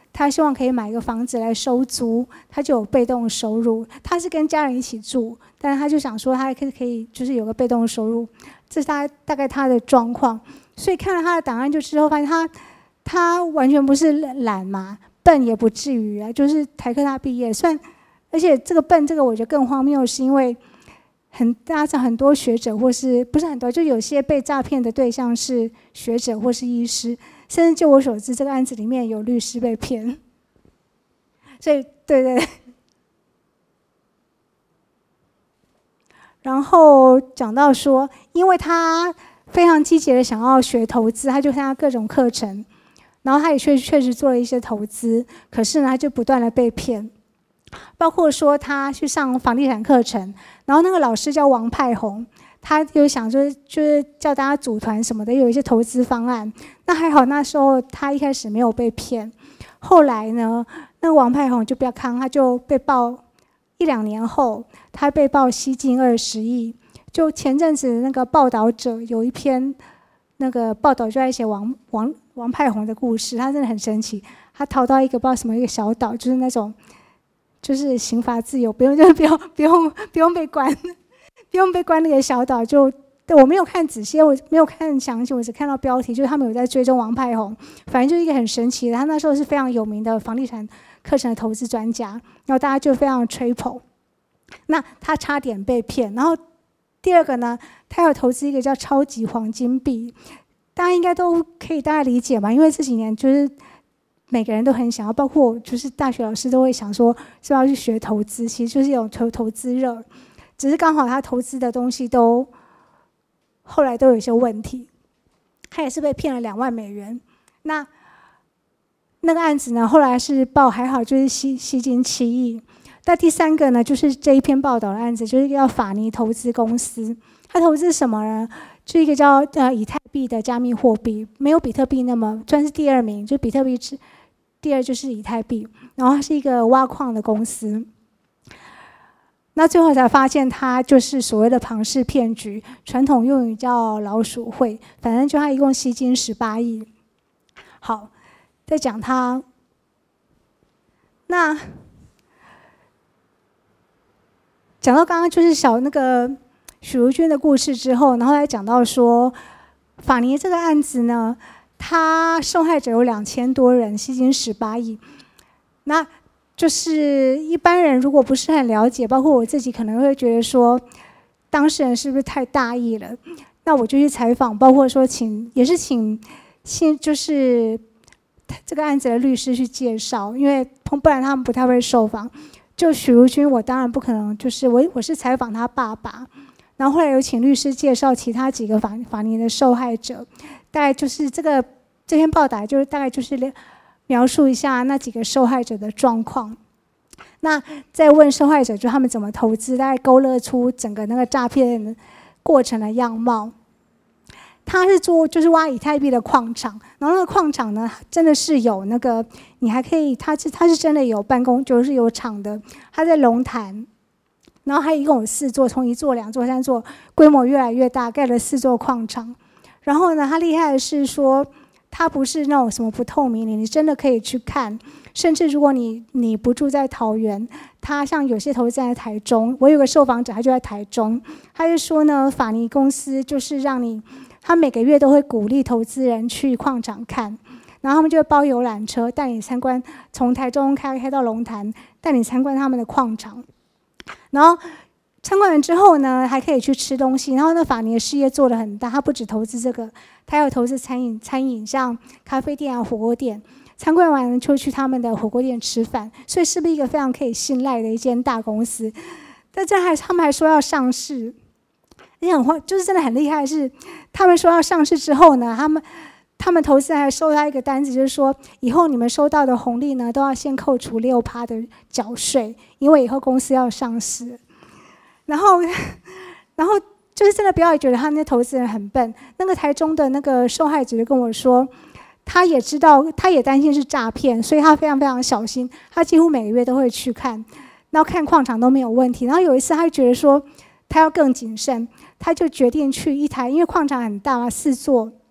他希望可以买一个房子来收租，他就有被动收入。他是跟家人一起住，但是他就想说他可以可以就是有个被动收入，这是他大概他的状况。所以看了他的档案就之后发现他他完全不是懒嘛，笨也不至于啊，就是台科大毕业，算而且这个笨这个我觉得更荒谬，是因为很大家很多学者或是不是很多，就有些被诈骗的对象是学者或是医师。甚至就我所知，这个案子里面有律师被骗，所以对对。然后讲到说，因为他非常积极的想要学投资，他就参加各种课程，然后他也确确实做了一些投资，可是呢，他就不断的被骗，包括说他去上房地产课程，然后那个老师叫王派宏。他就想说，就是叫大家组团什么的，有一些投资方案。那还好，那时候他一开始没有被骗。后来呢，那个王派宏就不要看，他就被曝一两年后，他被曝吸金二十亿。就前阵子那个报道者有一篇那个报道就在写王王王派宏的故事，他真的很神奇。他逃到一个不知道什么一个小岛，就是那种就是刑罚自由，不用就是不用不用不用被关。不用被关那个小岛，就我没有看仔细，我没有看详细，我只看到标题，就是他们有在追踪王派宏，反正就是一个很神奇的，他那时候是非常有名的房地产课程的投资专家，然后大家就非常吹捧。那他差点被骗，然后第二个呢，他有投资一个叫超级黄金币，大家应该都可以大概理解吧，因为这几年就是每个人都很想要，包括我就是大学老师都会想说是要去学投资，其实就是有投投资热。只是刚好他投资的东西都后来都有一些问题，他也是被骗了两万美元。那那个案子呢，后来是报还好，就是吸吸金七亿。那第三个呢，就是这一篇报道的案子，就是一个叫法尼投资公司，他投资什么呢？就一个叫呃以太币的加密货币，没有比特币那么算是第二名，就比特币是第二就是以太币，然后它是一个挖矿的公司。那最后才发现，它就是所谓的庞氏骗局，传统用语叫老鼠会。反正就它一共吸金十八亿。好，再讲它。那讲到刚刚就是小那个许茹君的故事之后，然后来讲到说，法尼这个案子呢，它受害者有两千多人，吸金十八亿。那就是一般人如果不是很了解，包括我自己可能会觉得说，当事人是不是太大意了？那我就去采访，包括说请也是请，请就是这个案子的律师去介绍，因为不然他们不太会受访。就许茹君，我当然不可能，就是我我是采访他爸爸，然后后来有请律师介绍其他几个法法尼的受害者，大概就是这个这篇报道就是大概就是。描述一下那几个受害者的状况，那再问受害者就他们怎么投资，大概勾勒出整个那个诈骗过程的样貌。他是做就是挖以太币的矿场，然后那个矿场呢真的是有那个你还可以，他是他是真的有办公就是有厂的，他在龙潭，然后他一共有四座，从一座、两座、三座，规模越来越大，盖了四座矿场。然后呢，他厉害的是说。它不是那种什么不透明的，你真的可以去看。甚至如果你你不住在桃园，它像有些投资在台中，我有个受访者，他就在台中，他就说呢，法尼公司就是让你，他每个月都会鼓励投资人去矿场看，然后他们就会包游览车带你参观，从台中开开到龙潭，带你参观他们的矿场，然后。参观完之后呢，还可以去吃东西。然后那法尼的事业做得很大，他不止投资这个，他有投资餐饮，餐饮像咖啡店啊、火锅店。参观完就去他们的火锅店吃饭，所以是不是一个非常可以信赖的一间大公司？但这还他们还说要上市，也很慌，就是真的很厉害。是他们说要上市之后呢，他们他们投资人还收到一个单子，就是说以后你们收到的红利呢，都要先扣除六趴的缴税，因为以后公司要上市。然后，然后就是真的不要觉得他那些投资人很笨。那个台中的那个受害者就跟我说，他也知道，他也担心是诈骗，所以他非常非常小心。他几乎每个月都会去看，然后看矿场都没有问题。然后有一次，他就觉得说他要更谨慎，他就决定去一台，因为矿场很大嘛，四座，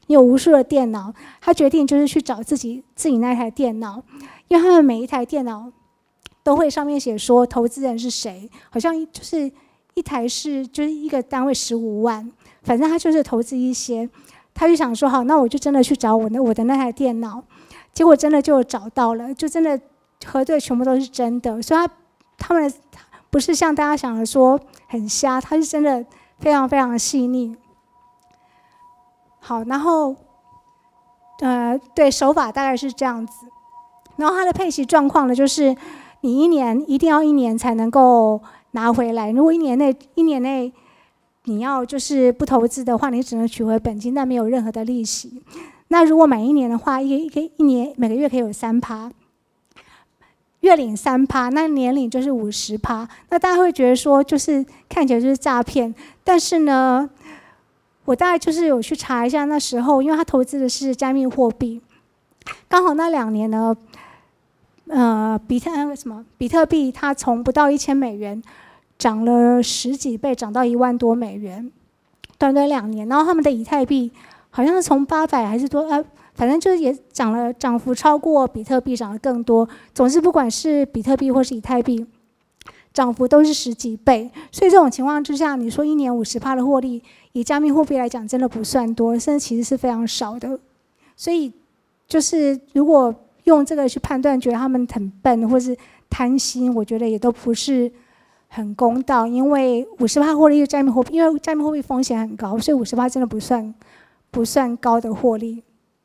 你有无数的电脑，他决定就是去找自己自己那台电脑，因为他们每一台电脑都会上面写说投资人是谁，好像就是一台是就是一个单位十五万，反正他就是投资一些，他就想说好，那我就真的去找我的我的那台电脑，结果真的就找到了，就真的核对全部都是真的，所以他他们不是像大家想的说很瞎，他是真的非常非常细腻。好，然后呃对手法大概是这样子，然后它的配息状况呢，就是你一年一定要一年才能够拿回来，如果一年内一年内你要就是不投资的话，你只能取回本金，但没有任何的利息。那如果满一年的话，一个一年每个月可以有三趴，月领三趴，那年领就是五十趴。那大家会觉得说，就是看起来就是诈骗，但是呢，我大概就是有去查一下，那时候因为他投资的是加密货币，刚好那两年呢，呃，比特什么比特币它从不到一千美元涨了十几倍，涨到一万多美元，短短两年。然后他们的以太币好像是从八百还是多呃。反正就是也涨了，涨幅超过比特币涨得更多。总之，不管是比特币或是以太币，涨幅都是十几倍。所以这种情况之下，你说一年五十趴的获利，以加密货币来讲，真的不算多，甚至其实是非常少的。所以，就是如果用这个去判断，觉得他们很笨或是贪心，我觉得也都不是很公道。因为五十趴获利的加密货币，因为加密货币风险很高，所以五十趴真的不算不算高的获利。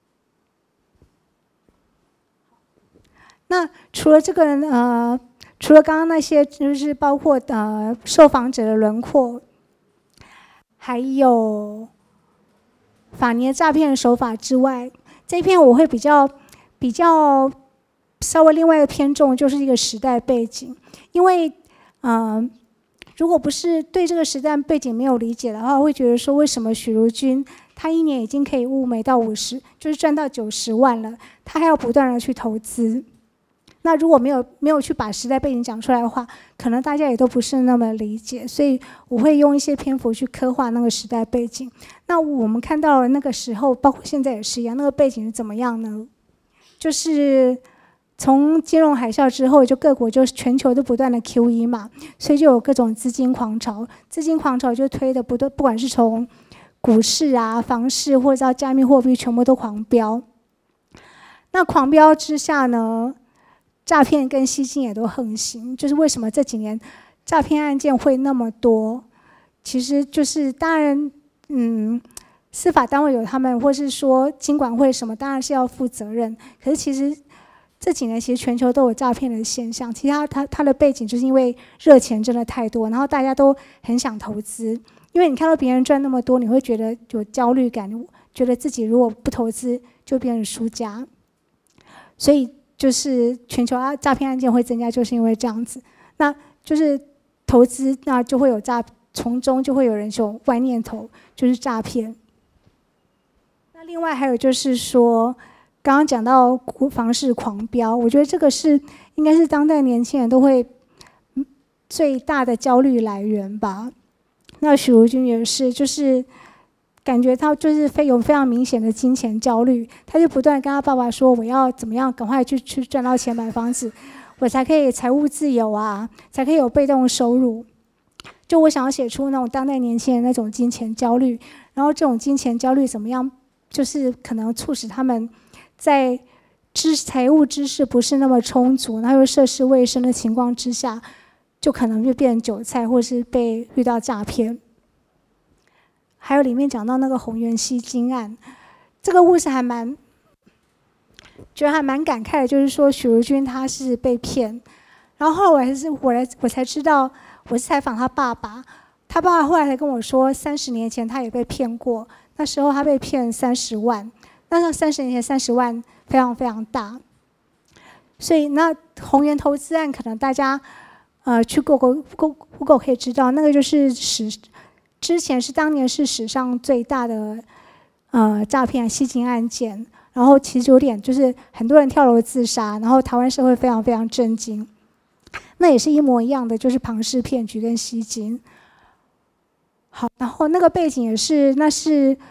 那除了这个呃，除了刚刚那些，就是包括呃受访者的轮廓，还有法年诈骗的手法之外，这一篇我会比较比较稍微另外一个偏重，就是一个时代背景，因为呃，如果不是对这个时代背景没有理解的话，会觉得说为什么许茹君他一年已经可以物美到五十，就是赚到九十万了，他还要不断的去投资。那如果没有没有去把时代背景讲出来的话，可能大家也都不是那么理解，所以我会用一些篇幅去刻画那个时代背景。那我们看到了那个时候，包括现在也是一样，那个背景是怎么样呢？就是从金融海啸之后，就各国就是全球都不断的 Q E 嘛，所以就有各种资金狂潮，资金狂潮就推的不断，不管是从股市啊、房市或者到加密货币，全部都狂飙。那狂飙之下呢？诈骗跟吸金也都横行，就是为什么这几年诈骗案件会那么多？其实就是当然，嗯，司法单位有他们，或是说金管会什么，当然是要负责任。可是其实这几年其实全球都有诈骗的现象，其实它它它的背景就是因为热钱真的太多，然后大家都很想投资，因为你看到别人赚那么多，你会觉得有焦虑感，觉得自己如果不投资就变成输家，所以。就是全球啊诈骗案件会增加，就是因为这样子。那就是投资，那就会有诈，从中就会有人有歪念头，就是诈骗。那另外还有就是说，刚刚讲到房市狂飙，我觉得这个是应该是当代年轻人都会最大的焦虑来源吧。那许茹君也是，就是。感觉他就是非有非常明显的金钱焦虑，他就不断跟他爸爸说：“我要怎么样，赶快去去赚到钱买房子，我才可以财务自由啊，才可以有被动收入。”就我想要写出那种当代年轻人那种金钱焦虑，然后这种金钱焦虑怎么样，就是可能促使他们在知财务知识不是那么充足，然后又涉世未深的情况之下，就可能就变成韭菜，或是被遇到诈骗。还有里面讲到那个宏源吸金案，这个故事还蛮，觉得还蛮感慨的，就是说许茹君她是被骗，然后后来我还是我来我才知道，我是采访他爸爸，他爸爸后来才跟我说，三十年前他也被骗过，那时候他被骗三十万，那三十年前三十万非常非常大，所以那宏源投资案可能大家呃去 Google Google 可以知道，那个就是史。之前是当年是史上最大的呃诈骗吸金案件，然后其实有点就是很多人跳楼自杀，然后台湾社会非常非常震惊。那也是一模一样的，就是庞氏骗局跟吸金。好，然后那个背景也是，那是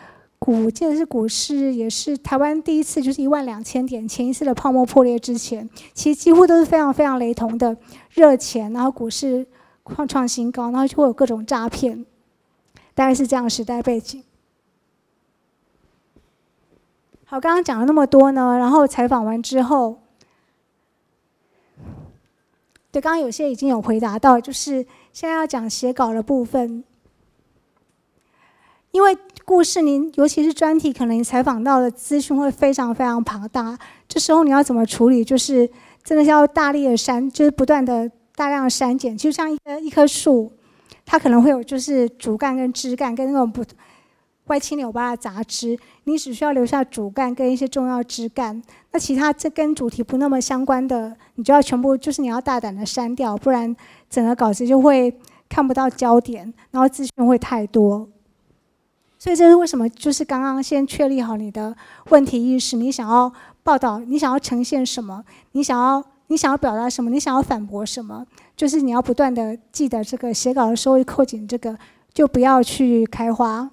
股，记得是股市也是台湾第一次就是一万两千点，前一次的泡沫破裂之前，其实几乎都是非常非常雷同的热钱，然后股市创创新高，然后就会有各种诈骗，大概是这样的时代背景。好，刚刚讲了那么多呢，然后采访完之后，对，刚刚有些已经有回答到，就是现在要讲写稿的部分。因为故事您尤其是专题，可能你采访到的资讯会非常非常庞大，这时候你要怎么处理？就是真的是要大力的删，就是不断的大量的删减。就像一棵一棵树，它可能会有就是主干跟枝干跟那种不歪七扭八的杂枝，你只需要留下主干跟一些重要枝干，那其他这跟主题不那么相关的，你就要全部就是你要大胆的删掉，不然整个稿子就会看不到焦点，然后资讯会太多。所以这是为什么，就是刚刚先确立好你的问题意识，你想要报道，你想要呈现什么，你想要你想要表达什么，你想要反驳什么，就是你要不断的记得这个写稿的时候扣紧这个，就不要去开花。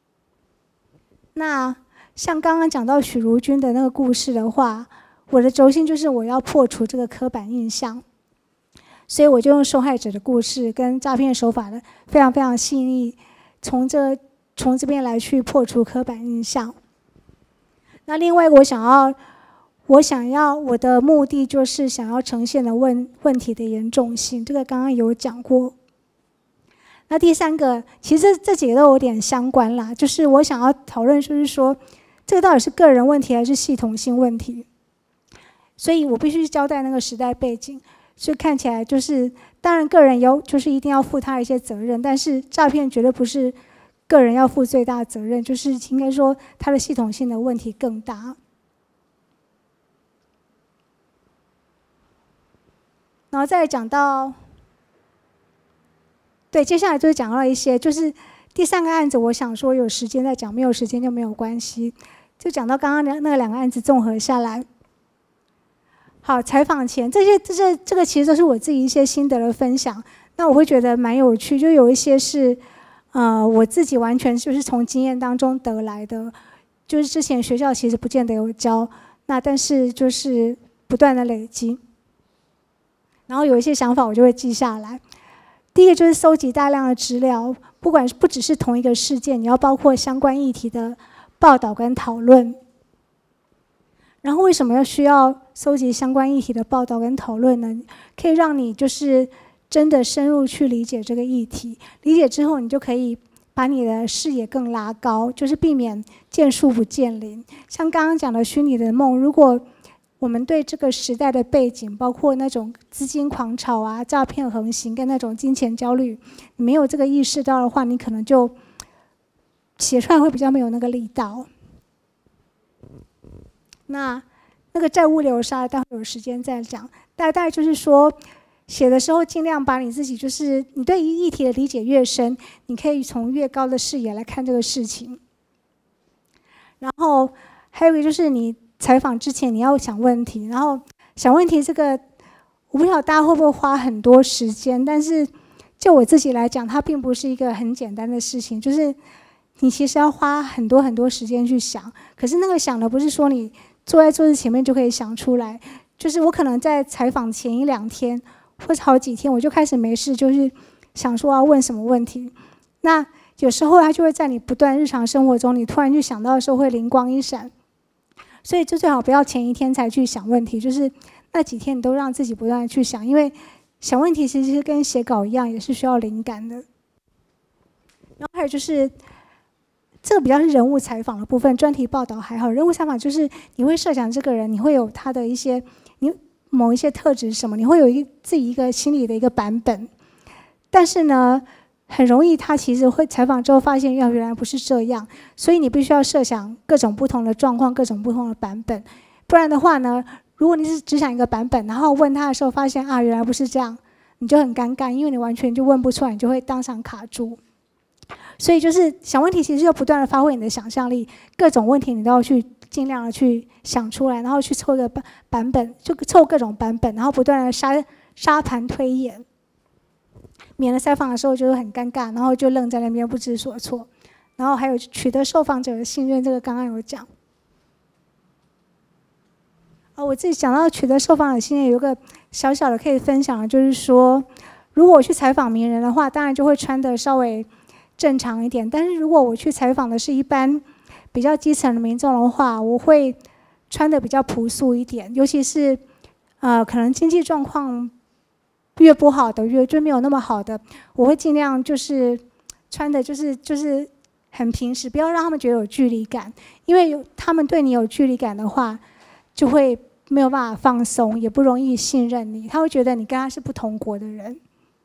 那像刚刚讲到许如君的那个故事的话，我的轴心就是我要破除这个刻板印象，所以我就用受害者的故事跟诈骗手法的非常非常细腻，从这从这边来去破除刻板印象。那另外我想要我想要我的目的就是想要呈现的问问题的严重性，这个刚刚有讲过。那第三个，其实这几个都有点相关啦，就是我想要讨论，就是说这个到底是个人问题还是系统性问题，所以我必须交代那个时代背景。所以看起来就是，当然个人有就是一定要负他一些责任，但是诈骗绝对不是个人要负最大的责任，就是应该说它的系统性的问题更大。然后再讲到，对，接下来就是讲到一些，就是第三个案子，我想说有时间再讲，没有时间就没有关系。就讲到刚刚那那两个案子综合下来。好，采访前这些这些这个其实都是我自己一些心得的分享，那我会觉得蛮有趣，就有一些是。呃，我自己完全就是从经验当中得来的，就是之前学校其实不见得有教，那但是就是不断的累积，然后有一些想法我就会记下来。第一个就是搜集大量的资料，不管不只是同一个事件，你要包括相关议题的报道跟讨论。然后为什么要需要搜集相关议题的报道跟讨论呢？可以让你就是真的深入去理解这个议题，理解之后，你就可以把你的视野更拉高，就是避免见树不见林。像刚刚讲的虚拟的梦，如果我们对这个时代的背景，包括那种资金狂潮啊、诈骗横行跟那种金钱焦虑，你没有这个意识到的话，你可能就写出来会比较没有那个力道。那那个债务流沙，待会有时间再讲。大概就是说。写的时候尽量把你自己，就是你对议题的理解越深，你可以从越高的视野来看这个事情。然后还有一个就是你采访之前你要想问题，然后想问题这个，我不晓得大家会不会花很多时间，但是就我自己来讲，它并不是一个很简单的事情，就是你其实要花很多很多时间去想。可是那个想的不是说你坐在桌子前面就可以想出来，就是我可能在采访前一两天。或者好几天，我就开始没事，就是想说要问什么问题。那有时候它就会在你不断日常生活中，你突然就想到的时候会灵光一闪。所以就最好不要前一天才去想问题，就是那几天你都让自己不断的去想，因为想问题其实跟写稿一样，也是需要灵感的。然后还有就是这个比较是人物采访的部分，专题报道还好，人物采访就是你会设想这个人，你会有他的一些你。某一些特质是什么，你会有一自己一个心里的一个版本，但是呢，很容易他其实会采访之后发现，原来不是这样，所以你必须要设想各种不同的状况，各种不同的版本，不然的话呢，如果你是只想一个版本，然后问他的时候发现啊，原来不是这样，你就很尴尬，因为你完全就问不出来，你就会当场卡住。所以就是想问题，其实要不断的发挥你的想象力，各种问题你都要去。尽量的去想出来，然后去凑个版版本，就凑各种版本，然后不断的沙沙盘推演，免得采访的时候就很尴尬，然后就愣在那边不知所措。 然后还有取得受访者的信任，这个刚刚有讲。哦，我自己讲到取得受访者信任，有一个小小的可以分享的，就是说，如果我去采访名人的话，当然就会穿得稍微正常一点。但是如果我去采访的是一般比较基层的民众的话，我会穿得比较朴素一点，尤其是呃可能经济状况越不好的，越就没有那么好的，我会尽量就是穿的就是就是很平时，不要让他们觉得有距离感，因为有他们对你有距离感的话，就会没有办法放松，也不容易信任你，他会觉得你跟他是不同国的人。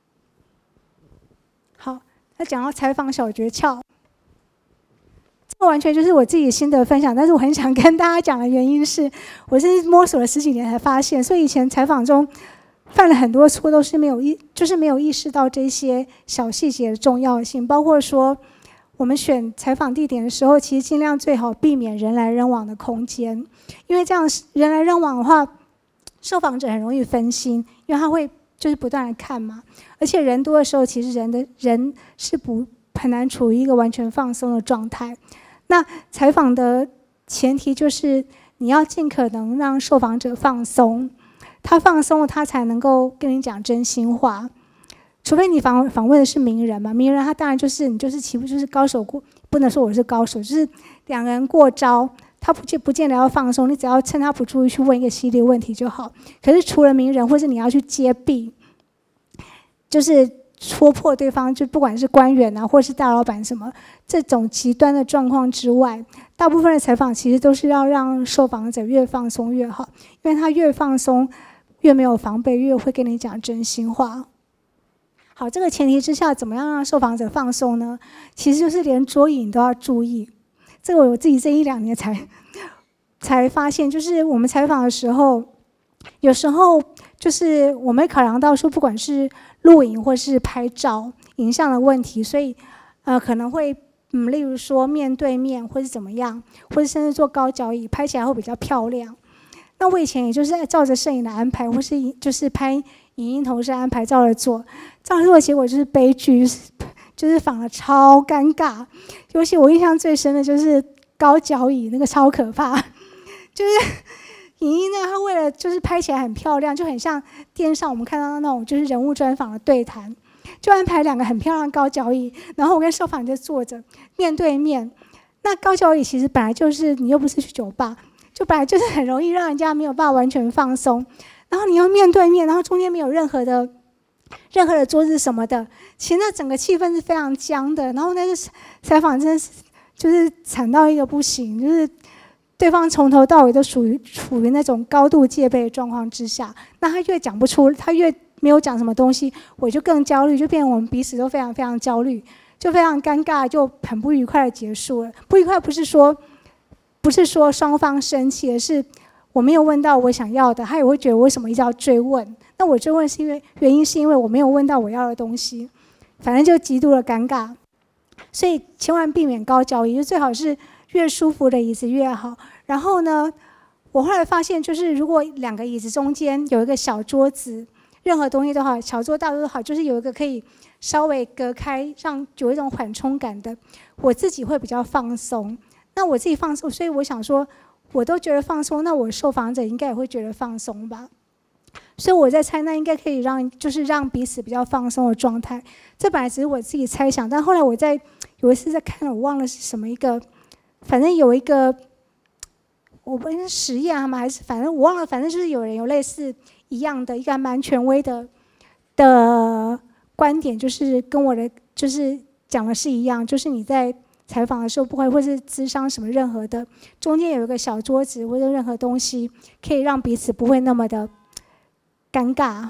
好，那讲到采访小诀窍，这个完全就是我自己心得分享，但是我很想跟大家讲的原因是，我是摸索了十几年才发现，所以以前采访中犯了很多错，都是没有意，就是没有意识到这些小细节的重要性，包括说我们选采访地点的时候，其实尽量最好避免人来人往的空间，因为这样人来人往的话，受访者很容易分心，因为他会就是不断的看嘛，而且人多的时候，其实人的人是不很难处于一个完全放松的状态。那采访的前提就是你要尽可能让受访者放松，他放松了，他才能够跟你讲真心话。除非你访访问的是名人嘛，名人他当然就是你就是岂不就是高手过，不能说我是高手，就是两个人过招，他不见不见得要放松，你只要趁他不注意去问一个犀利问题就好。可是除了名人，或是你要去揭弊，就是戳破对方，就不管是官员啊，或是大老板什么这种极端的状况之外，大部分的采访其实都是要让受访者越放松越好，因为他越放松，越没有防备，越会跟你讲真心话。好，这个前提之下，怎么样让受访者放松呢？其实就是连桌椅你都要注意。这个我自己这一两年才才发现，就是我们采访的时候，有时候就是我们考量到说，不管是录影或是拍照、影像的问题，所以呃可能会嗯，例如说面对面或是怎么样，或者甚至坐高脚椅，拍起来会比较漂亮。那我以前也就是照着摄影的安排，或是就是拍影音同事安排照着做，照着做的结果就是悲剧，就是就是仿得超尴尬。尤其我印象最深的就是高脚椅那个超可怕，就是影音呢，它为了就是拍起来很漂亮，就很像电视上我们看到那种就是人物专访的对谈，就安排两个很漂亮的高脚椅，然后我跟受访者坐着面对面。那高脚椅其实本来就是你又不是去酒吧，就本来就是很容易让人家没有办法完全放松。然后你要面对面，然后中间没有任何的、任何的桌子什么的，其实那整个气氛是非常僵的。然后那个采访真的是就是惨到一个不行，就是对方从头到尾都属于处于那种高度戒备的状况之下。那他越讲不出，他越没有讲什么东西，我就更焦虑，就变成我们彼此都非常非常焦虑，就非常尴尬，就很不愉快的结束了。不愉快不是说不是说双方生气，而是我没有问到我想要的，他也会觉得我为什么一直要追问？那我追问是因为原因是因为我没有问到我要的东西，反正就极度的尴尬。所以千万避免高脚椅，就最好是越舒服的椅子越好。然后呢，我后来发现，就是如果两个椅子中间有一个小桌子，任何东西都好，小桌大桌都好，就是有一个可以稍微隔开，让有一种缓冲感的，我自己会比较放松。那我自己放松，所以我想说，我都觉得放松，那我受访者应该也会觉得放松吧。所以我在猜，那应该可以让就是让彼此比较放松的状态。这本来只是我自己猜想，但后来我在有一次在看了，我忘了是什么一个，反正有一个，我不是实验啊吗？还是反正我忘了，反正就是有人有类似一样的一个蛮权威的的观点，就是跟我的就是讲的是一样，就是你在采访的时候，不会或是咨商什么任何的，中间有一个小桌子或者任何东西，可以让彼此不会那么的尴尬。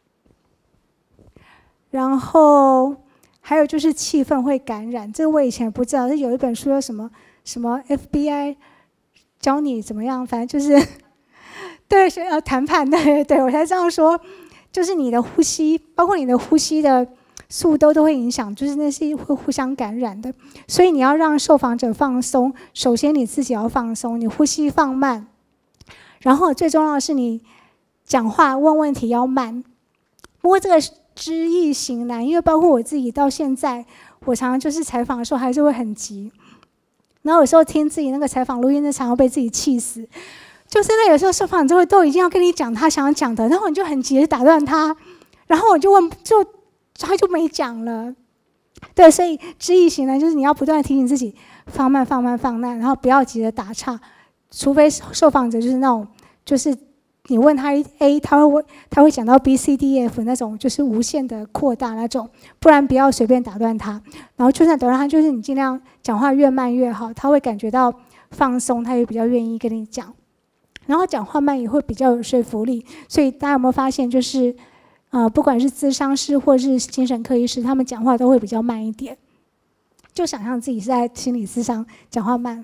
然后还有就是气氛会感染，这个我以前不知道，是有一本书叫什么什么 F B I 教你怎么样，反正就是对呃谈判，对对，我才这样说，就是你的呼吸，包括你的呼吸的速度都会影响，就是那是会互相感染的。所以你要让受访者放松，首先你自己要放松，你呼吸放慢，然后最重要的是你讲话问问题要慢。不过这个知易行难，因为包括我自己到现在， 我常常就是采访的时候还是会很急，然后有时候听自己那个采访录音，那常常被自己气死。就是那有时候受访者会都已经要跟你讲他想讲的，然后你就很急的打断他，然后我就问，就他就没讲了。对，所以知易行难，就是你要不断提醒自己放慢、放慢、放慢，然后不要急着打岔，除非受访者就是那种就是。你问他 A， 他会他会讲到 B C D F 那种，就是无限的扩大那种，不然不要随便打断他。然后就算打断他，就是你尽量讲话越慢越好，他会感觉到放松，他也比较愿意跟你讲。然后讲话慢也会比较有说服力。所以大家有没有发现，就是呃，不管是咨商师或是精神科医师，他们讲话都会比较慢一点。就想象自己是在心理咨商，讲话慢。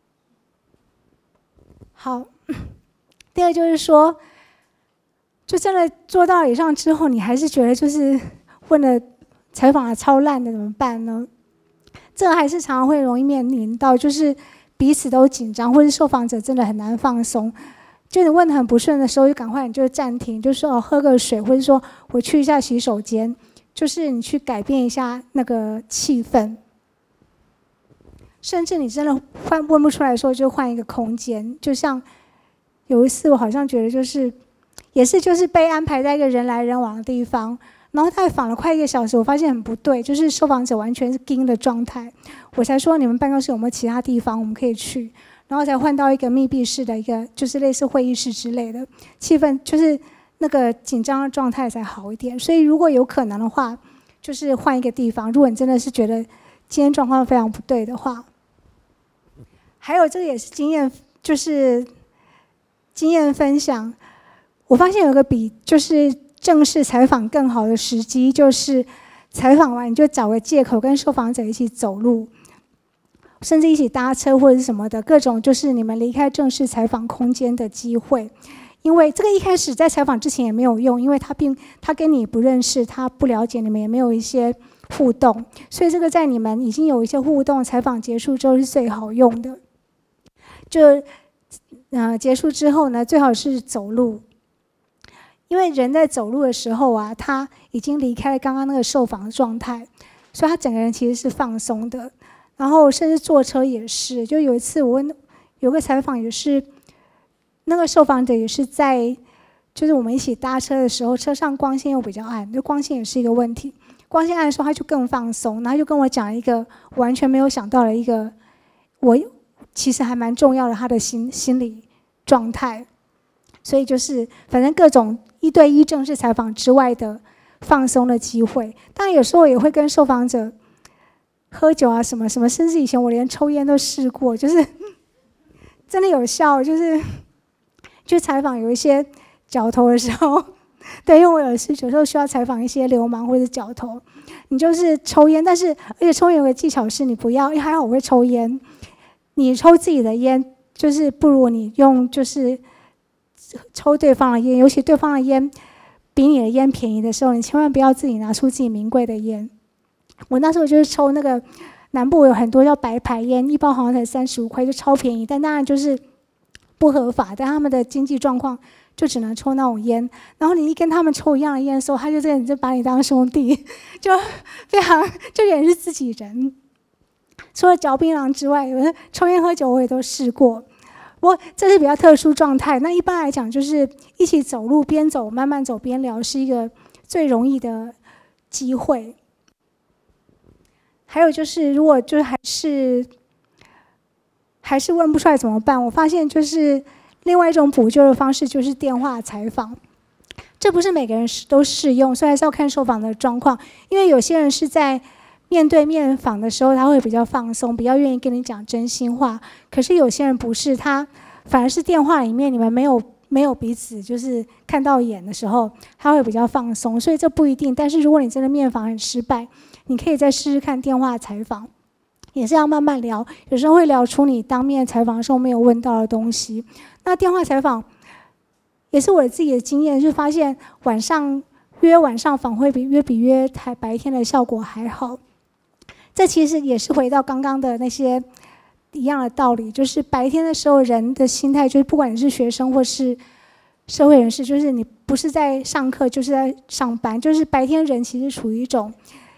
好。第二就是说，就真的做到以上之后，你还是觉得就是问了采访的超烂的怎么办呢？这个还是常常会容易面临到，就是彼此都紧张，或是受访者真的很难放松。就你问得很不顺的时候，就赶快你就暂停，就说哦喝个水，或者说我去一下洗手间，就是你去改变一下那个气氛。甚至你真的换问不出来的时候，就换一个空间，就像。有一次，我好像觉得就是，也是就是被安排在一个人来人往的地方，然后他访了快一个小时，我发现很不对，就是受访者完全是盯的状态，我才说你们办公室有没有其他地方我们可以去，然后才换到一个密闭式的一个就是类似会议室之类的，气氛就是那个紧张的状态才好一点。所以如果有可能的话，就是换一个地方。如果你真的是觉得今天状况非常不对的话，还有这个也是经验，就是。经验分享，我发现有个比就是正式采访更好的时机，就是采访完你就找个借口跟受访者一起走路，甚至一起搭车或者是什么的，各种就是你们离开正式采访空间的机会。因为这个一开始在采访之前也没有用，因为他并他跟你不认识，他不了解你们，也没有一些互动，所以这个在你们已经有一些互动，采访结束之后是最好用的。就。呃，结束之后呢，最好是走路，因为人在走路的时候啊，他已经离开了刚刚那个受访的状态，所以他整个人其实是放松的。然后甚至坐车也是，就有一次我问，有个采访也是，那个受访者也是在，就是我们一起搭车的时候，车上光线又比较暗，就光线也是一个问题。光线暗的时候，他就更放松，然后就跟我讲一个完全没有想到的一个我。其实还蛮重要的，他的心心理状态，所以就是反正各种一对一正式采访之外的放松的机会。当然有时候也会跟受访者喝酒啊什么什么，甚至以前我连抽烟都试过，就是真的有效。就是去采访有一些角头的时候，对，因为我有时有时候需要采访一些流氓或者角头，你就是抽烟，但是而且抽烟有个技巧是你不要，因为还好我会抽烟。你抽自己的烟，就是不如你用就是抽对方的烟，尤其对方的烟比你的烟便宜的时候，你千万不要自己拿出自己名贵的烟。我那时候就是抽那个南部有很多叫白牌烟，一包好像才三十五块，就超便宜，但当然就是不合法，但他们的经济状况就只能抽那种烟。然后你一跟他们抽一样的烟的时候，他就这样就把你当兄弟，就非常就也是自己人。除了嚼槟榔之外，有的抽烟喝酒我也都试过，不过这是比较特殊状态。那一般来讲，就是一起走路，边走慢慢走边聊，是一个最容易的机会。还有就是，如果就是还是还是问不出来怎么办？我发现就是另外一种补救的方式，就是电话采访。这不是每个人都适用，所以还是要看受访的状况。因为有些人是在面对面访的时候，他会比较放松，比较愿意跟你讲真心话。可是有些人不是，他反而是电话里面你们没有没有彼此就是看到眼的时候，他会比较放松。所以这不一定。但是如果你真的面访很失败，你可以再试试看电话采访，也是要慢慢聊。有时候会聊出你当面采访的时候没有问到的东西。那电话采访也是我自己的经验，就发现晚上约晚上访会比约比约台白天的效果还好。这其实也是回到刚刚的那些一样的道理，就是白天的时候人的心态，就是不管你是学生或是社会人士，就是你不是在上课就是在上班，就是白天人其实处于一种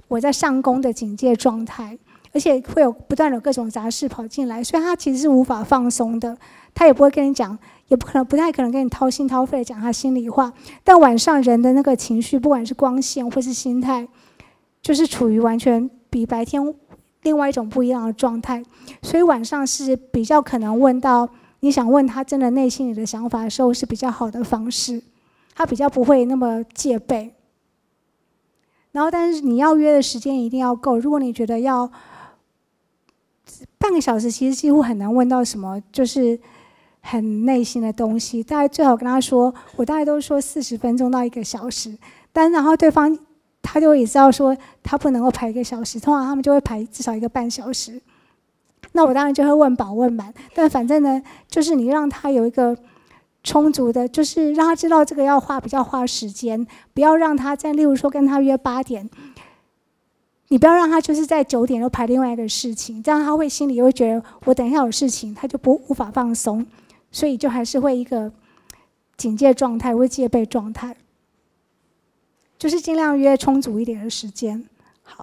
我在上工的警戒状态，而且会有不断有各种杂事跑进来，所以他其实是无法放松的。他也不会跟你讲，也不可能不太可能跟你掏心掏肺的讲他心里话。但晚上人的那个情绪，不管是光线或是心态，就是处于完全比白天另外一种不一样的状态，所以晚上是比较可能问到你想问他真的内心里的想法的时候，是比较好的方式，他比较不会那么戒备。然后，但是你要约的时间一定要够。如果你觉得要半个小时，其实几乎很难问到什么就是很内心的东西。大概最好跟他说，我大概都说四十分钟到一个小时，但然后对方他就也知道说他不能够排一个小时，通常他们就会排至少一个半小时。那我当然就会问饱问满，但反正呢，就是你让他有一个充足的，就是让他知道这个要花比较花时间，不要让他在，例如说跟他约八点，你不要让他就是在九点又排另外一个事情，这样他会心里会觉得我等一下有事情，他就不无法放松，所以就还是会一个警戒状态或戒备状态，就是尽量约充足一点的时间。好，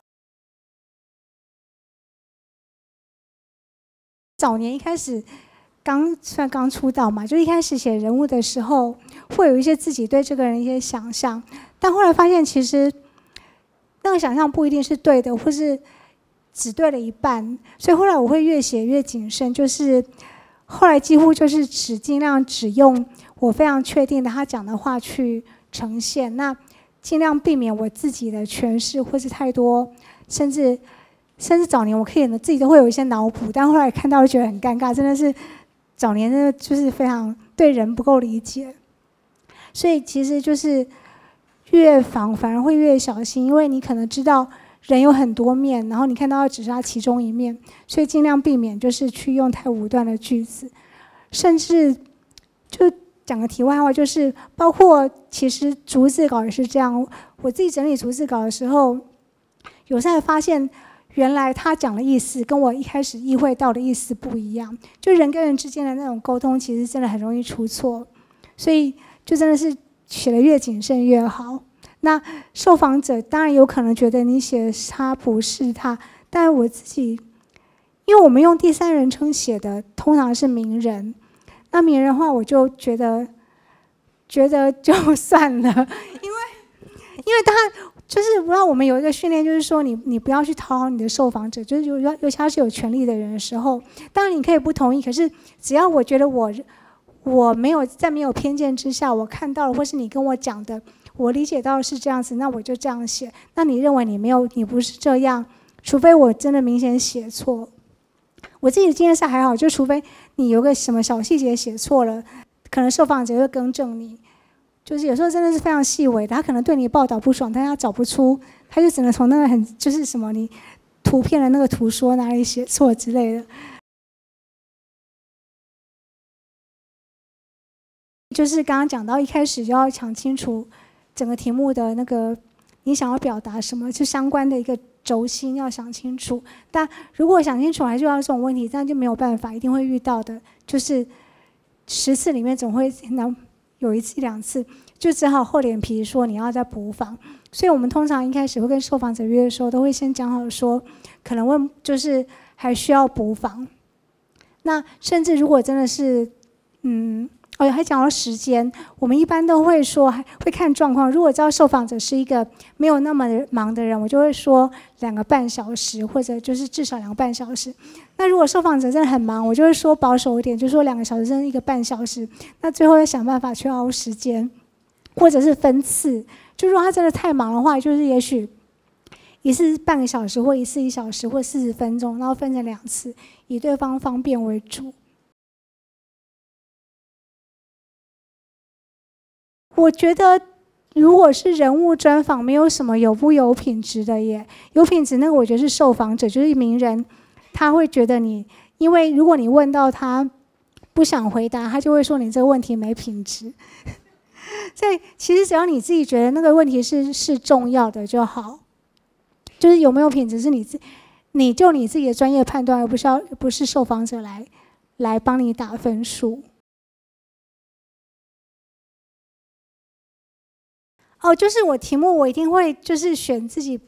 早年一开始刚算刚出道嘛，就一开始写人物的时候，会有一些自己对这个人一些想象，但后来发现其实那个想象不一定是对的，或是只对了一半，所以后来我会越写越谨慎，就是后来几乎就是只尽量只用我非常确定的他讲的话去呈现，那尽量避免我自己的诠释或是太多，甚至甚至早年我可以自己都会有一些脑补，但后来看到就觉得很尴尬，真的是早年真的就是非常对人不够理解，所以其实就是越防反而会越小心，因为你可能知道人有很多面，然后你看到只是他其中一面，所以尽量避免就是去用太武断的句子，甚至就讲个题外话，就是包括其实逐字稿也是这样，我自己整理逐字稿的时候，有时候发现原来他讲的意思跟我一开始意会到的意思不一样，就人跟人之间的那种沟通，其实真的很容易出错，所以就真的是写得越谨慎越好。那受访者当然有可能觉得你写他不是他，但我自己，因为我们用第三人称写的通常是名人，那名人的话我就觉得觉得就算了，因为因为他就是不知道我们有一个训练，就是说你你不要去讨好你的受访者，就是尤尤其他是有权利的人的时候，当然你可以不同意，可是只要我觉得我我没有在没有偏见之下，我看到了或是你跟我讲的，我理解到是这样子，那我就这样写。那你认为你没有，你不是这样，除非我真的明显写错。我自己的经验是还好，就除非你有个什么小细节写错了，可能受访者会更正你。就是有时候真的是非常细微的，他可能对你报道不爽，但他找不出，他就只能从那个很就是什么你图片的那个图说哪里写错之类的。就是刚刚讲到一开始就要想清楚整个题目的那个你想要表达什么，就相关的一个轴心要想清楚。但如果想清楚还是遇到这种问题，这样就没有办法，一定会遇到的。就是十次里面总会能有一次两次，就只好厚脸皮说你要再补访。所以我们通常一开始会跟受访者约的时候，都会先讲好说，可能问就是还需要补访。那甚至如果真的是，嗯。哦，还讲到时间，我们一般都会说会看状况。如果知道受访者是一个没有那么忙的人，我就会说两个半小时，或者就是至少两个半小时。那如果受访者真的很忙，我就会说保守一点，就说两个小时甚至一个半小时。那最后要想办法去熬时间，或者是分次。就如果他真的太忙的话，就是也许一次半个小时，或一次一小时，或四十分钟，然后分成两次，以对方方便为主。我觉得，如果是人物专访，没有什么有不有品质的耶。有品质那个，我觉得是受访者，就是名人，他会觉得你，因为如果你问到他不想回答，他就会说你这个问题没品质。所以其实只要你自己觉得那个问题是是重要的就好，就是有没有品质是你自，你就你自己的专业判断，而不是要不是受访者来来帮你打分数。哦，就是我题目我一定会就是选自己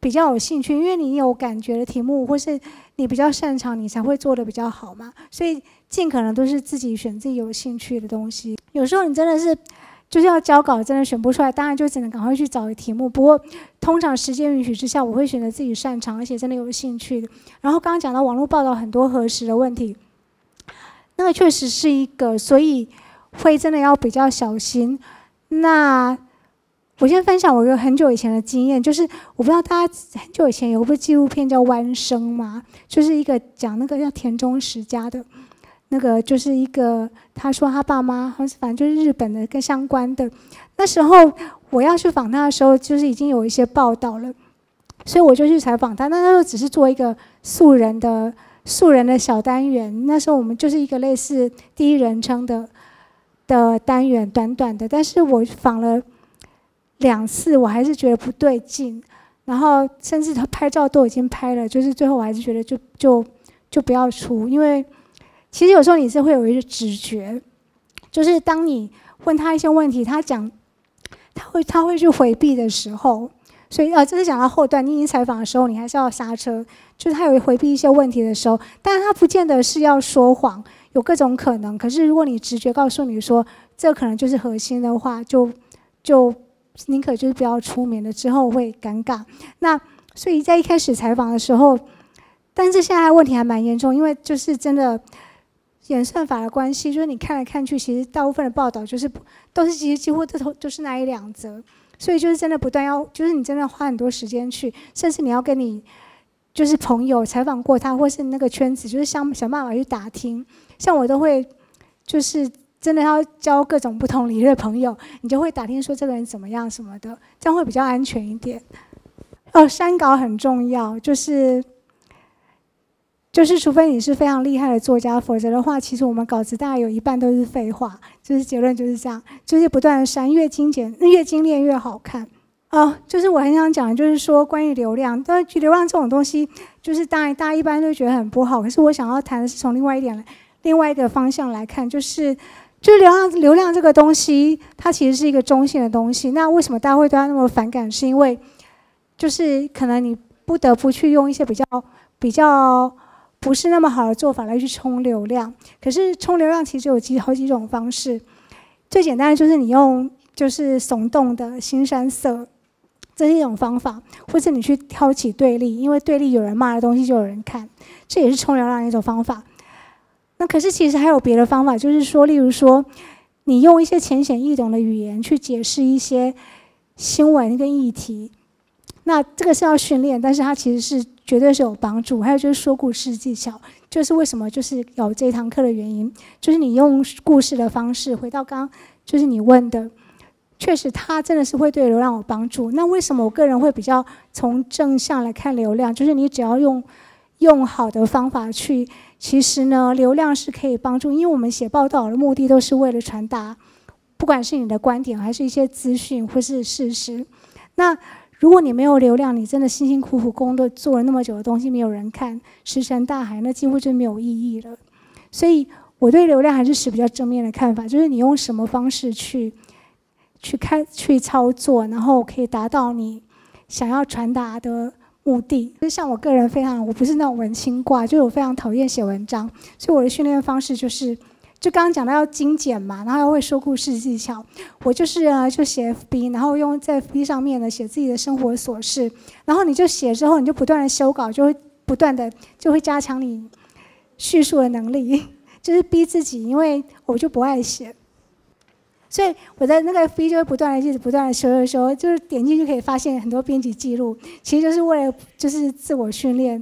比较有兴趣，因为你有感觉的题目，或是你比较擅长，你才会做得比较好嘛。所以尽可能都是自己选自己有兴趣的东西。有时候你真的是就是要交稿，真的选不出来，当然就只能赶快去找题目。不过通常时间允许之下，我会选择自己擅长而且真的有兴趣的。然后刚刚讲到网络报道很多核实的问题，那个确实是一个，所以会真的要比较小心。那我先分享我一个很久以前的经验，就是我不知道大家很久以前有一部纪录片叫《弯生》嘛，就是一个讲那个叫田中实家的，那个就是一个他说他爸妈，反正就是日本的跟相关的。那时候我要去访他的时候，就是已经有一些报道了，所以我就去采访他。那那时候只是做一个素人的素人的小单元，那时候我们就是一个类似第一人称的的单元，短短的，但是我访了两次，我还是觉得不对劲，然后甚至他拍照都已经拍了，就是最后我还是觉得就就就不要出，因为其实有时候你是会有一个直觉，就是当你问他一些问题，他讲他会他会去回避的时候，所以啊，这是讲到后段，你已经采访的时候，你还是要刹车，就是他有回避一些问题的时候，但是他不见得是要说谎，有各种可能。可是如果你直觉告诉你说这可能就是核心的话，就就宁可就是不要出名了，之后会尴尬。那所以在一开始采访的时候，但是现在问题还蛮严重，因为就是真的演算法的关系，就是你看来看去，其实大部分的报道就是都是其实几乎都都是那一两则，所以就是真的不断要，就是你真的花很多时间去，甚至你要跟你就是朋友采访过他，或是那个圈子，就是想想办法去打听。像我都会就是真的要交各种不同领域的朋友，你就会打听说这个人怎么样什么的，这样会比较安全一点。哦，删稿很重要，就是就是除非你是非常厉害的作家，否则的话，其实我们稿子大概有一半都是废话，就是结论就是这样，就是不断的删，越精简越精炼越好看。哦，就是我很想讲，就是说关于流量，但是流量这种东西，就是当然大家一般都觉得很不好，可是我想要谈的是从另外一点来，另外一个方向来看，就是就是流量流量这个东西，它其实是一个中性的东西。那为什么大家会对它那么反感？是因为就是可能你不得不去用一些比较比较不是那么好的做法来去冲流量。可是冲流量其实有几好几种方式，最简单的就是你用就是耸动的新山色。这是一种方法，或者你去挑起对立，因为对立有人骂的东西就有人看，这也是冲流量的一种方法。那可是其实还有别的方法，就是说，例如说，你用一些浅显易懂的语言去解释一些新闻跟议题，那这个是要训练，但是它其实是绝对是有帮助。还有就是说故事技巧，就是为什么就是有这堂课的原因，就是你用故事的方式，回到刚刚就是你问的。确实，它真的是会对流量有帮助。那为什么我个人会比较从正向来看流量？就是你只要用用好的方法去，其实呢，流量是可以帮助。因为我们写报道的目的都是为了传达，不管是你的观点，还是一些资讯或是事实。那如果你没有流量，你真的辛辛苦苦工作做了那么久的东西，没有人看，石沉大海，那几乎就没有意义了。所以我对流量还是持比较正面的看法，就是你用什么方式去。去开去操作，然后可以达到你想要传达的目的。就像我个人非常，我不是那种文青挂，就我非常讨厌写文章，所以我的训练方式就是，就刚刚讲到要精简嘛，然后要会说故事技巧。我就是啊，就写 F B， 然后用在 F B 上面呢写自己的生活琐事，然后你就写之后，你就不断的修稿，就会不断的就会加强你叙述的能力，就是逼自己，因为我就不爱写。所以我在那个 F B 就会不断的一直不断的修修修，就是点进去可以发现很多编辑记录，其实就是为了就是自我训练。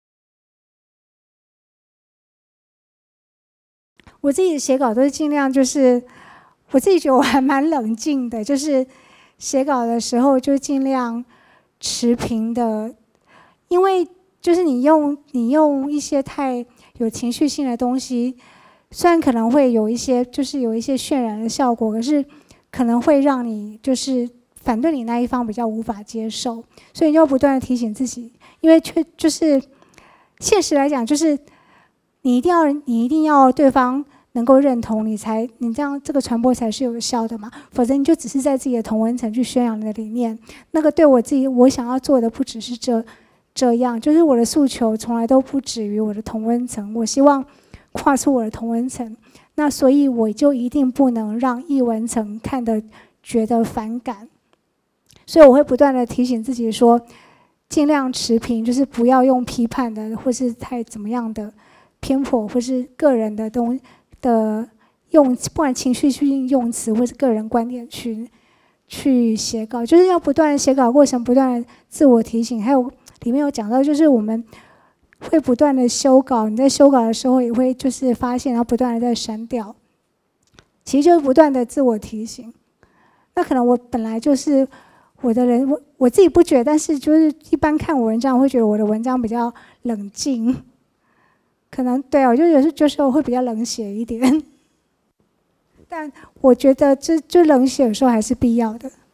我自己写稿都是尽量就是，我自己觉得我还蛮冷静的，就是写稿的时候就尽量持平的，因为就是你用你用一些太有情绪性的东西。虽然可能会有一些，就是有一些渲染的效果，可是可能会让你就是反对你那一方比较无法接受，所以你要不断的提醒自己，因为确就是现实来讲，就是你一定要你一定要对方能够认同你才，你这样这个传播才是有效的嘛。否则你就只是在自己的同温层去宣扬你的理念，那个对我自己我想要做的不只是这这样，就是我的诉求从来都不止于我的同温层，我希望跨出我的同温层。那所以我就一定不能让异温层看得觉得反感，所以我会不断的提醒自己说，尽量持平，就是不要用批判的或是太怎么样的偏颇或是个人的东的用，不管情绪性用词或是个人观点去去写稿，就是要不断的写稿过程不断的自我提醒。还有里面有讲到，就是我们会不断的修稿，你在修稿的时候也会就是发现，然后不断的在删掉，其实就是不断的自我提醒。那可能我本来就是我的人，我我自己不觉得，但是就是一般看我文章，我会觉得我的文章比较冷静，可能对啊，我就有时就是我会比较冷血一点，但我觉得这就冷血有时候还是必要的。